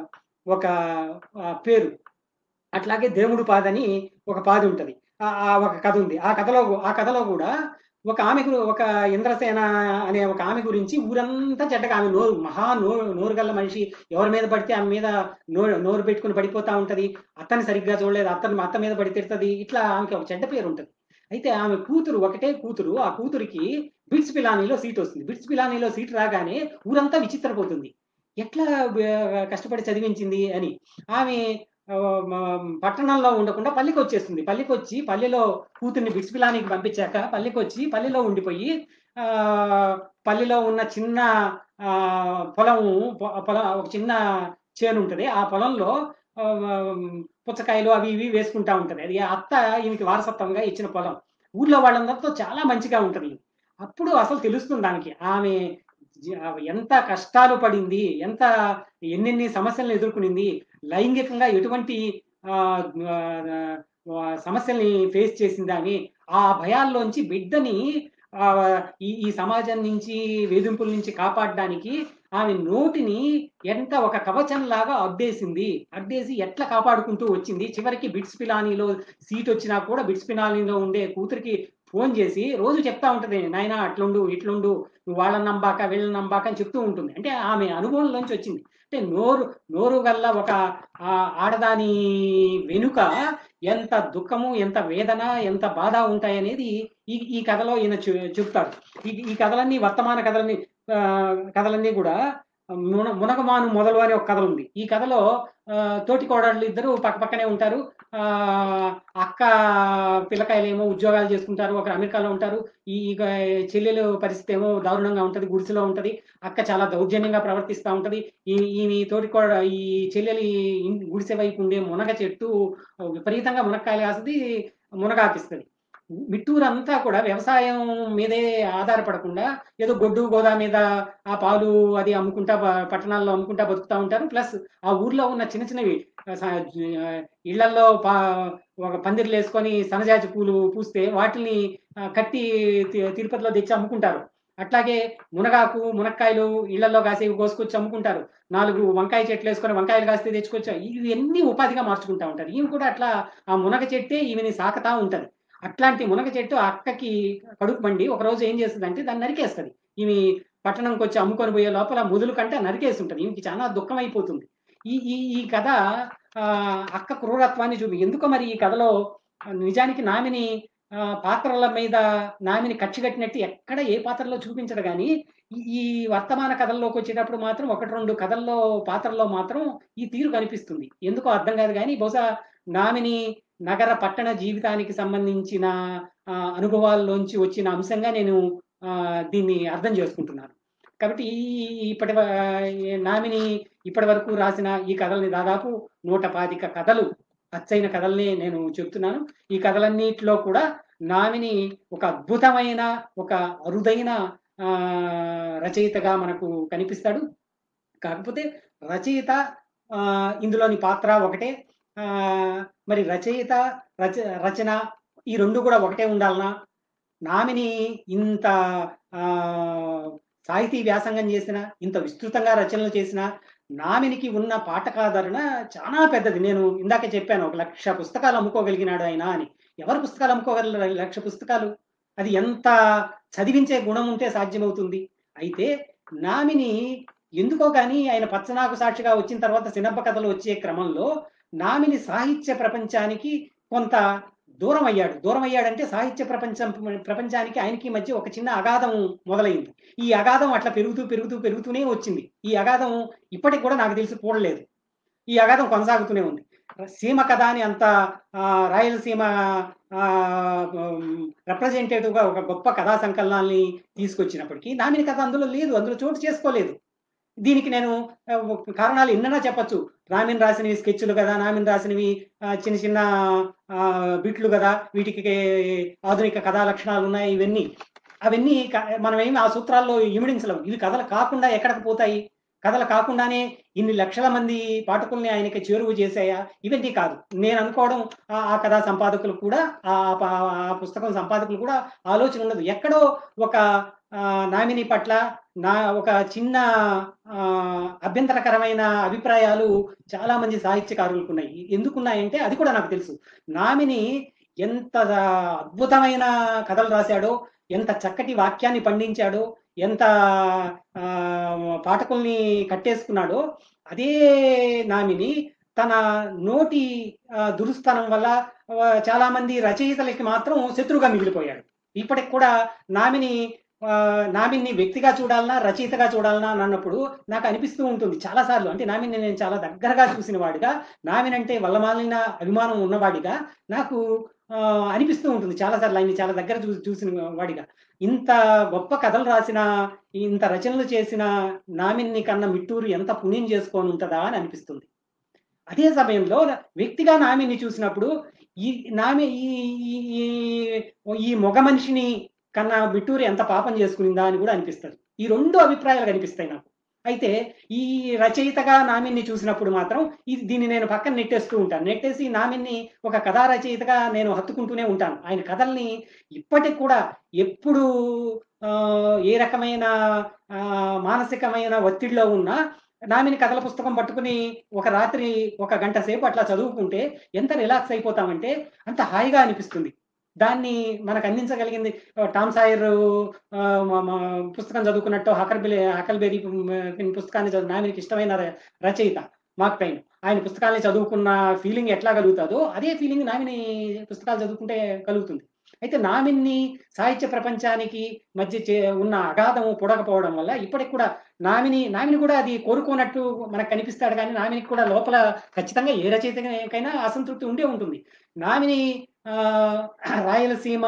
ఒక ఆ, పేరు. అట్లాగే దేవుడు పాదని ఒక పాది ఉంటది. ఆ ఆ ఒక కథ ఉంది. ఆ కథలో ఆ కథలో కూడా ఒక ఆమె గు- ఒక ఇంద్రసేన అనే ఒక ఆమె గురించి ఊరంతా చెడ్డగా, ఆమె నోరు మహా నోరు నోరు గల్ల మనిషి, ఎవరి మీద పడితే ఆమె మీద నోరు నోరు పెట్టుకుని పడిపోతా ఉంటది. అత్తని సరిగ్గా చూడలేదు, అత్తని అత్త మీద పడి తిడుతుంది. ఇట్లా ఆమెకి ఒక చెడ్డ పేరు ఉంటది. అయితే ఆమె కూతురు ఒకటే కూతురు, ఆ కూతురికి బిట్స్ పిలానీలో సీట్ వస్తుంది. బిట్స్ పిలానీలో సీట్ రాగానే ఊరంతా విచిత్రపోతుంది. ఎట్లా ఆ, కష్టపడి చదివించింది అని. ఆమె ఆ, మ- పట్టణంలో ఉండకుండా పల్లికి వచ్చేస్తుంది. పల్లికి వచ్చి పల్లెలో కూతుర్ని బిట్స్ పిలానికి పంపించాక పల్లికి వచ్చి పల్లెలో ఉండిపోయి ఆ పల్లెలో ఉన్న చిన్న ఆ పొలం పొ- పొలం ఒక చిన్న చేను ఉంటది. ఆ పొలంలో ఆ, పుచ్చకాయలు అవి ఇవి వేసుకుంటా ఉంటది. అది ఆ అత్త ఈమెకి వారసత్వంగా ఇచ్చిన పొలం. ఊర్లో వాళ్ళందరితో చాలా మంచిగా ఉంటది. అప్పుడు అసలు తెలుస్తుంది దానికి ఆమె జీ- ఎంత కష్టాలు పడింది, ఎంత ఎన్నెన్ని సమస్యలను ఎదుర్కొనింది, లైంగికంగా ఎటువంటి ఆ, ఆ, ఆ, సమస్యల్ని ఫేస్ చేసిందని. ఆ భయాల్లోంచి బిడ్డని ఈ ఈ సమాజం నుంచి వేధింపుల నుంచి కాపాడడానికి ఆమె నోటిని ఎంత ఒక కవచంలాగా అడ్డేసింది, అడ్డేసి ఎట్లా కాపాడుకుంటూ వచ్చింది. చివరికి బిట్స్ పిలానీలో సీట్ వచ్చినా కూడా బిట్స్ పిలానీలో ఉండే కూతురికి ఫోన్ చేసి రోజు చెప్తా ఉంటుంది, నాయనా అట్లుండు ఇట్లుండు, నువ్వు వాళ్ళని నంబాక వీళ్ళని నంబాక అని చెప్తూ ఉంటుంది. అంటే ఆమె అనుభవంలోంచి వచ్చింది. అంటే నోరు నోరు గల్ల ఒక ఆడదాని వెనుక ఎంత దుఃఖము, ఎంత వేదన, ఎంత బాధ ఉంటాయనేది ఈ ఈ కథలో ఈయన చెప్తాడు. ఈ ఈ కథలన్నీ వర్తమాన కథలన్నీ కథలన్నీ కూడా మున మునగమాను మొదలు అని ఒక కథ ఉంది. ఈ కథలో తోటి కోడళ్ళు ఇద్దరు పక్క పక్కనే ఉంటారు. అక్క పిల్లకాయలేమో ఉద్యోగాలు చేసుకుంటారు, ఒకరు అమెరికాలో ఉంటారు. ఈ చెల్లెలు పరిస్థితి ఏమో దారుణంగా ఉంటుంది, గుడిసెలో ఉంటుంది. అక్క చాలా దౌర్జన్యంగా ప్రవర్తిస్తూ ఉంటుంది. ఈ ఈ తోటి కోడ ఈ చెల్లెలి గుడిసె వైపు ఉండే మునగ చెట్టు విపరీతంగా మునక్కాయలు కాస్తుంది, మునగాకిస్తుంది. మిట్టూరు అంతా కూడా వ్యవసాయం మీదే ఆధారపడకుండా ఏదో గొడ్డు గోదా మీద ఆ పాలు అది అమ్ముకుంటా పట్టణాల్లో అమ్ముకుంటా బతుకుతూ ఉంటారు. ప్లస్ ఆ ఊర్లో ఉన్న చిన్న చిన్నవి ఇళ్లల్లో పా ఒక పందిర్లు వేసుకొని సనజాజి పూలు పూస్తే వాటిని కట్టి తిరుపతిలో తెచ్చి అమ్ముకుంటారు. అట్లాగే మునగాకు మునక్కాయలు ఇళ్లలో కాసేవి కోసుకొచ్చి అమ్ముకుంటారు. నాలుగు వంకాయ చెట్లు వేసుకొని వంకాయలు కాస్తే తెచ్చుకొచ్చా, ఇవన్నీ ఉపాధిగా మార్చుకుంటా ఉంటారు. ఈమె కూడా అట్లా ఆ మునగ చెట్టే ఈమెని సాకుతా ఉంటది. అట్లాంటి మునగ చెట్టు అక్కకి కడుపు మండి ఒకరోజు ఏం చేస్తుంది అంటే దాన్ని నరికేస్తుంది. ఈమె పట్టణంకి వచ్చి అమ్ముకొని పోయే లోపల ముదులు కంటే నరికేసి ఉంటుంది. ఈమెకి చాలా దుఃఖం అయిపోతుంది. ఈ ఈ ఈ కథ అక్క క్రూరత్వాన్ని చూపి, ఎందుకో మరి ఈ కథలో నిజానికి నామిని పాత్రల మీద నామిని కక్ష కట్టినట్టు ఎక్కడ ఏ పాత్రలో చూపించడు. కానీ ఈ వర్తమాన కథల్లోకి వచ్చేటప్పుడు మాత్రం ఒకటి రెండు కథల్లో పాత్రల్లో మాత్రం ఈ తీరు కనిపిస్తుంది. ఎందుకో అర్థం కాదు. కానీ బహుశా నామిని నగర పట్టణ జీవితానికి సంబంధించిన అనుభవాల్లోంచి వచ్చిన అంశంగా నేను దీన్ని అర్థం చేసుకుంటున్నాను. కాబట్టి ఈ ఇప్పటి నామిని ఇప్పటి వరకు రాసిన ఈ కథల్ని దాదాపు నూట పాతిక కథలు, అచ్చైన కథల్ని నేను చెప్తున్నాను. ఈ కథలన్నిటిలో కూడా నామిని ఒక అద్భుతమైన ఒక అరుదైన రచయితగా మనకు కనిపిస్తాడు. కాకపోతే రచయిత ఇందులోని పాత్ర ఒకటే. మరి రచయిత రచ రచన ఈ రెండు కూడా ఒకటే ఉండాలనా? నామిని ఇంత సాహితీ వ్యాసంగం చేసిన, ఇంత విస్తృతంగా రచనలు చేసిన నామినికి ఉన్న పాఠకాదరణ చాలా పెద్దది. నేను ఇందాకే చెప్పాను, ఒక లక్ష పుస్తకాలు అమ్ముకోగలిగినాడు ఆయన అని. ఎవరు పుస్తకాలు అమ్ముకోగలరు లక్ష పుస్తకాలు? అది ఎంత చదివించే గుణం ఉంటే సాధ్యమవుతుంది. అయితే నామిని ఎందుకో కానీ ఆయన పచ్చనాకు సాక్షిగా వచ్చిన తర్వాత సినబ్బ కథలు వచ్చే క్రమంలో నామిని సాహిత్య ప్రపంచానికి కొంత దూరం అయ్యాడు. దూరం అయ్యాడంటే సాహిత్య ప్రపంచం ప్రపంచానికి ఆయనకి మధ్య ఒక చిన్న అగాధం మొదలైంది. ఈ అగాధం అట్లా పెరుగుతూ పెరుగుతూ పెరుగుతూనే వచ్చింది. ఈ అగాధం ఇప్పటికి కూడా నాకు తెలిసి పూడలేదు. ఈ అగాధం కొనసాగుతూనే ఉంది. సీమ కథ అని అంత రాయలసీమ రిప్రజెంటేటివ్గా ఒక గొప్ప కథా సంకలనాల్ని తీసుకొచ్చినప్పటికీ నామిని కథ అందులో లేదు, అందులో చోటు చేసుకోలేదు. దీనికి నేను కారణాలు ఎన్నైనా చెప్పచ్చు. నామిని రాసినవి స్కెచ్లు కదా, నామిని రాసినవి చిన్న చిన్న బిట్లు కదా, వీటికి ఆధునిక కథా లక్షణాలు ఉన్నాయి. ఇవన్నీ అవన్నీ మనమేమి ఆ సూత్రాల్లో ఇమిడించలేము. ఇవి కథలు కాకుండా ఎక్కడికి పోతాయి? కథలు కాకుండానే ఇన్ని లక్షల మంది పాఠకుల్ని ఆయనకి చేరువ చేశాయా? ఇవన్నీ కాదు. నేను అనుకోవడం ఆ కథా సంపాదకులు కూడా ఆ పుస్తకం సంపాదకులు కూడా ఆలోచన ఉండదు. ఎక్కడో ఒక నామిని పట్ల నా ఒక చిన్న అభ్యంతరకరమైన అభిప్రాయాలు చాలా మంది సాహిత్యకారులకు ఉన్నాయి. ఎందుకున్నాయంటే అది కూడా నాకు తెలుసు. నామిని ఎంత అద్భుతమైన కథలు రాశాడో, ఎంత చక్కటి వాక్యాన్ని పండించాడో, ఎంత పాఠకుల్ని కట్టేసుకున్నాడో, అదే నామిని తన నోటి దురుస్తనం వల్ల చాలా మంది రచయితలకి మాత్రం శత్రువుగా మిగిలిపోయాడు. ఇప్పటికి కూడా నామిని నామిని వ్యక్తిగా చూడాలన్నా రచయితగా చూడాలన్నా అన్నప్పుడు నాకు అనిపిస్తూ ఉంటుంది చాలాసార్లు. అంటే నామిని నేను చాలా దగ్గరగా చూసిన వాడిగా, నామిని అంటే వల్లమాలిన అభిమానం ఉన్నవాడిగా నాకు అనిపిస్తూ ఉంటుంది చాలాసార్లు. ఆయన్ని చాలా దగ్గర చూ చూసిన వాడిగా ఇంత గొప్ప కథలు రాసిన, ఇంత రచనలు చేసిన నామిని కన్నా మిట్టూరు ఎంత పుణ్యం చేసుకొని ఉంటుందా అని అనిపిస్తుంది. అదే సమయంలో వ్యక్తిగా నామిని చూసినప్పుడు ఈ నామి ఈ ఈ మొగ మనిషిని కన్నా మిట్టూరు ఎంత పాపం చేసుకునిందా అని కూడా అనిపిస్తుంది. ఈ రెండు అభిప్రాయాలు కనిపిస్తాయి నాకు. అయితే ఈ రచయితగా నామిని చూసినప్పుడు మాత్రం ఇది దీన్ని నేను పక్కన నెట్టేస్తూ ఉంటాను. నెట్టేసి నామిని ఒక కథా రచయితగా నేను హత్తుకుంటూనే ఉంటాను. ఆయన కథల్ని ఇప్పటికి కూడా ఎప్పుడు ఆహ్, ఏ రకమైన ఆహ్, మానసికమైన ఒత్తిడిలో ఉన్నా నామిని కథల పుస్తకం పట్టుకుని ఒక రాత్రి ఒక గంట సేపు అట్లా చదువుకుంటే ఎంత రిలాక్స్ అయిపోతామంటే అంత హాయిగా అనిపిస్తుంది. దాన్ని మనకు అందించగలిగింది ఆహ్, టామ్ సాయర్ ఆహ్, మ మ పుస్తకం చదువుకున్నట్టు హకర్బిలే హకల్బెర్రీ హ్మ్, పుస్తకాన్ని చదివి నామినికి ఇష్టమైన ర రచయిత మార్క్ ట్వైన్. ఆయన పుస్తకాల్ని చదువుకున్న ఫీలింగ్ ఎట్లా కలుగుతాదో, అదే ఫీలింగ్ నామిని పుస్తకాలు చదువుకుంటే కలుగుతుంది. అయితే నామిని సాహిత్య ప్రపంచానికి మధ్య చే ఉన్న అగాధం పొడకపోవడం వల్ల ఇప్పటికి కూడా నామిని నామిని కూడా అది కోరుకోనట్టు మనకు కనిపిస్తాడు గానీ, నామినికి కూడా లోపల ఖచ్చితంగా ఏ రచయితకైనా అసంతృప్తి ఉండే ఉంటుంది. నామిని ఆహ్, రాయలసీమ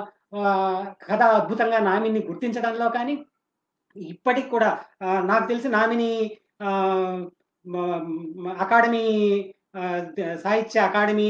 ఆహ్, కథ అద్భుతంగా నామిని గుర్తించడంలో కానీ, ఇప్పటికి కూడా ఆహ్, నాకు తెలిసి నామిని ఆహ్, మ మ అకాడమీ ఆహ్, ద సాహిత్య అకాడమీ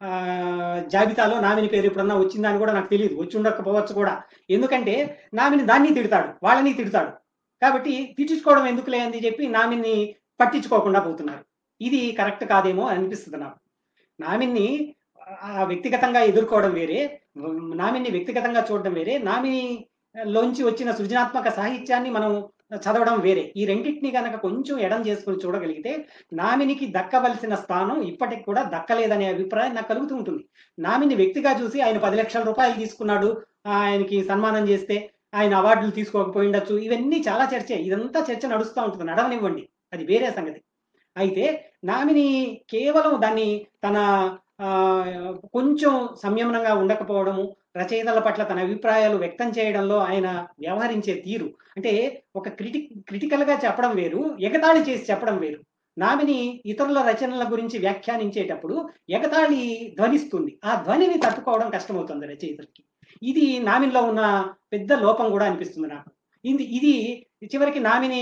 ఆహ్, జాబితాలో నామిని పేరు ఎప్పుడన్నా వచ్చిందా అని కూడా నాకు తెలీదు. వచ్చుండకపోవచ్చు కూడా. ఎందుకంటే నామిని దాన్ని తిడతాడు. వాళ్ళని తిడతాడు. కాబట్టి తిట్టించుకోవడం ఎందుకులే అని చెప్పి నామిని పట్టించుకోకుండా పోతున్నారు. ఇది కరెక్ట్ కాదేమో అనిపిస్తది నాకు. నామిని ఆహ్, వ్యక్తిగతంగా ఎదుర్కోవడం వేరే. హ్మ్, నామిని వ్యక్తిగతంగా చూడడం వేరే. నామిని లోంచి వచ్చిన సృజనాత్మక సాహిత్యాన్ని మనం చదవడం వేరే. ఈ రెండిటిని గనక కొంచెం ఎడం చేసుకొని చూడగలిగితే, నామినికి దక్కవలసిన స్థానం ఇప్పటికి కూడా దక్కలేదనే అభిప్రాయం నాకు కలుగుతూ ఉంటుంది. నామిని వ్యక్తిగా చూసి ఆయన పది లక్షల రూపాయలు తీసుకున్నాడు. ఆయనకి సన్మానం చేస్తే, ఆయన అవార్డులు తీసుకోకపోయుండొచ్చు. ఇవన్నీ చాలా చర్చే. ఇదంతా చర్చ నడుస్తా ఉంటుంది. నడవనివ్వండి. అది వేరే సంగతి. అయితే నామిని కేవలం దాన్ని తన ఆహ్, కొంచెం సంయమనంగా ఉండకపోవడము, రచయితల పట్ల తన అభిప్రాయాలు వ్యక్తం చేయడంలో ఆయన వ్యవహరించే తీరు. అంటే ఒక క్రిటి క్రిటికల్‌గా చెప్పడం వేరు, ఎగతాళి చేసి చెప్పడం వేరు. నామిని ఇతరుల రచనల గురించి వ్యాఖ్యానించేటప్పుడు ఎగతాళి ధ్వనిస్తుంది. ఆ ధ్వనిని తట్టుకోవడం కష్టమవుతుంది రచయితలకి. ఇది నామినిలో ఉన్న పెద్ద లోపం గూడా అనిపిస్తుంది నాకు. ఇది ఇది చివరికి నామిని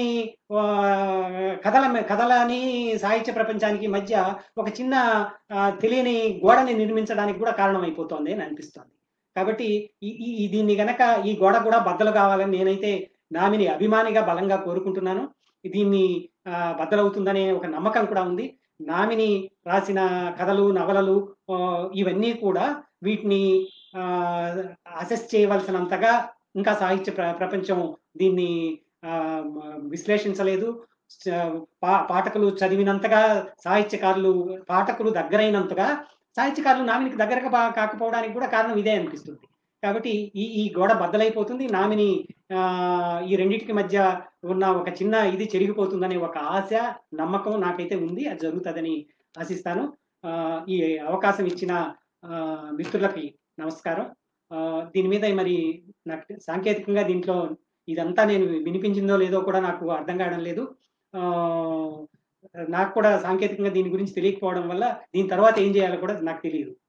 ఆహ్, కథల మే కథలని సాహిత్య ప్రపంచానికి మధ్య ఒక చిన్న ఆహ్, తెలియని గోడని నిర్మించడానికి కూడా కారణమైపోతోంది అని అనిపిస్తోంది. కాబట్టి ఈ ఈ ఈ దీన్ని గనక ఈ గోడ కూడా బద్దలు కావాలని నేనైతే నామిని అభిమానిగా బలంగా కోరుకుంటున్నాను. దీన్ని ఆహ్, బద్దలవుతుందనే ఒక నమ్మకం కూడా ఉంది. నామిని రాసిన కథలు, నవలలు ఆహ్, ఇవన్నీ కూడా వీటిని ఆహ్, అసెస్ చేయవలసినంతగా ఇంకా సాహిత్య ప్ర ప్రపంచం దీన్ని ఆహ్, మ విశ్లేషించలేదు. చ పా పాఠకులు చదివినంతగా సాహిత్యకారులు పాఠకులు దగ్గరైనంతగా సాహిత్యకారులు నామినికి దగ్గరగా బా కాకపోవడానికి కూడా కారణం ఇదే అనిపిస్తుంది. కాబట్టి ఈ ఈ గోడ బద్దలైపోతుంది. నామిని ఆహ్, ఈ రెండిటికి మధ్య ఉన్న ఒక చిన్న ఇది చెరిగిపోతుందనే ఒక ఆశ, నమ్మకం నాకైతే ఉంది. అది జరుగుతదని ఆశిస్తాను. ఆహ్, ఈ అవకాశం ఇచ్చిన ఆహ్, మిత్రులకి నమస్కారం. ఆహ్, దీని మీద మరి నాకు సాంకేతికంగా దీంట్లో ఇదంతా నేను వినిపించిందో లేదో కూడా నాకు అర్థం కావడం లేదు. ఆహ్, నాకు కూడా సాంకేతికంగా దీని గురించి తెలియకపోవడం వల్ల దీని తర్వాత ఏం చేయాలో కూడా నాకు తెలీదు.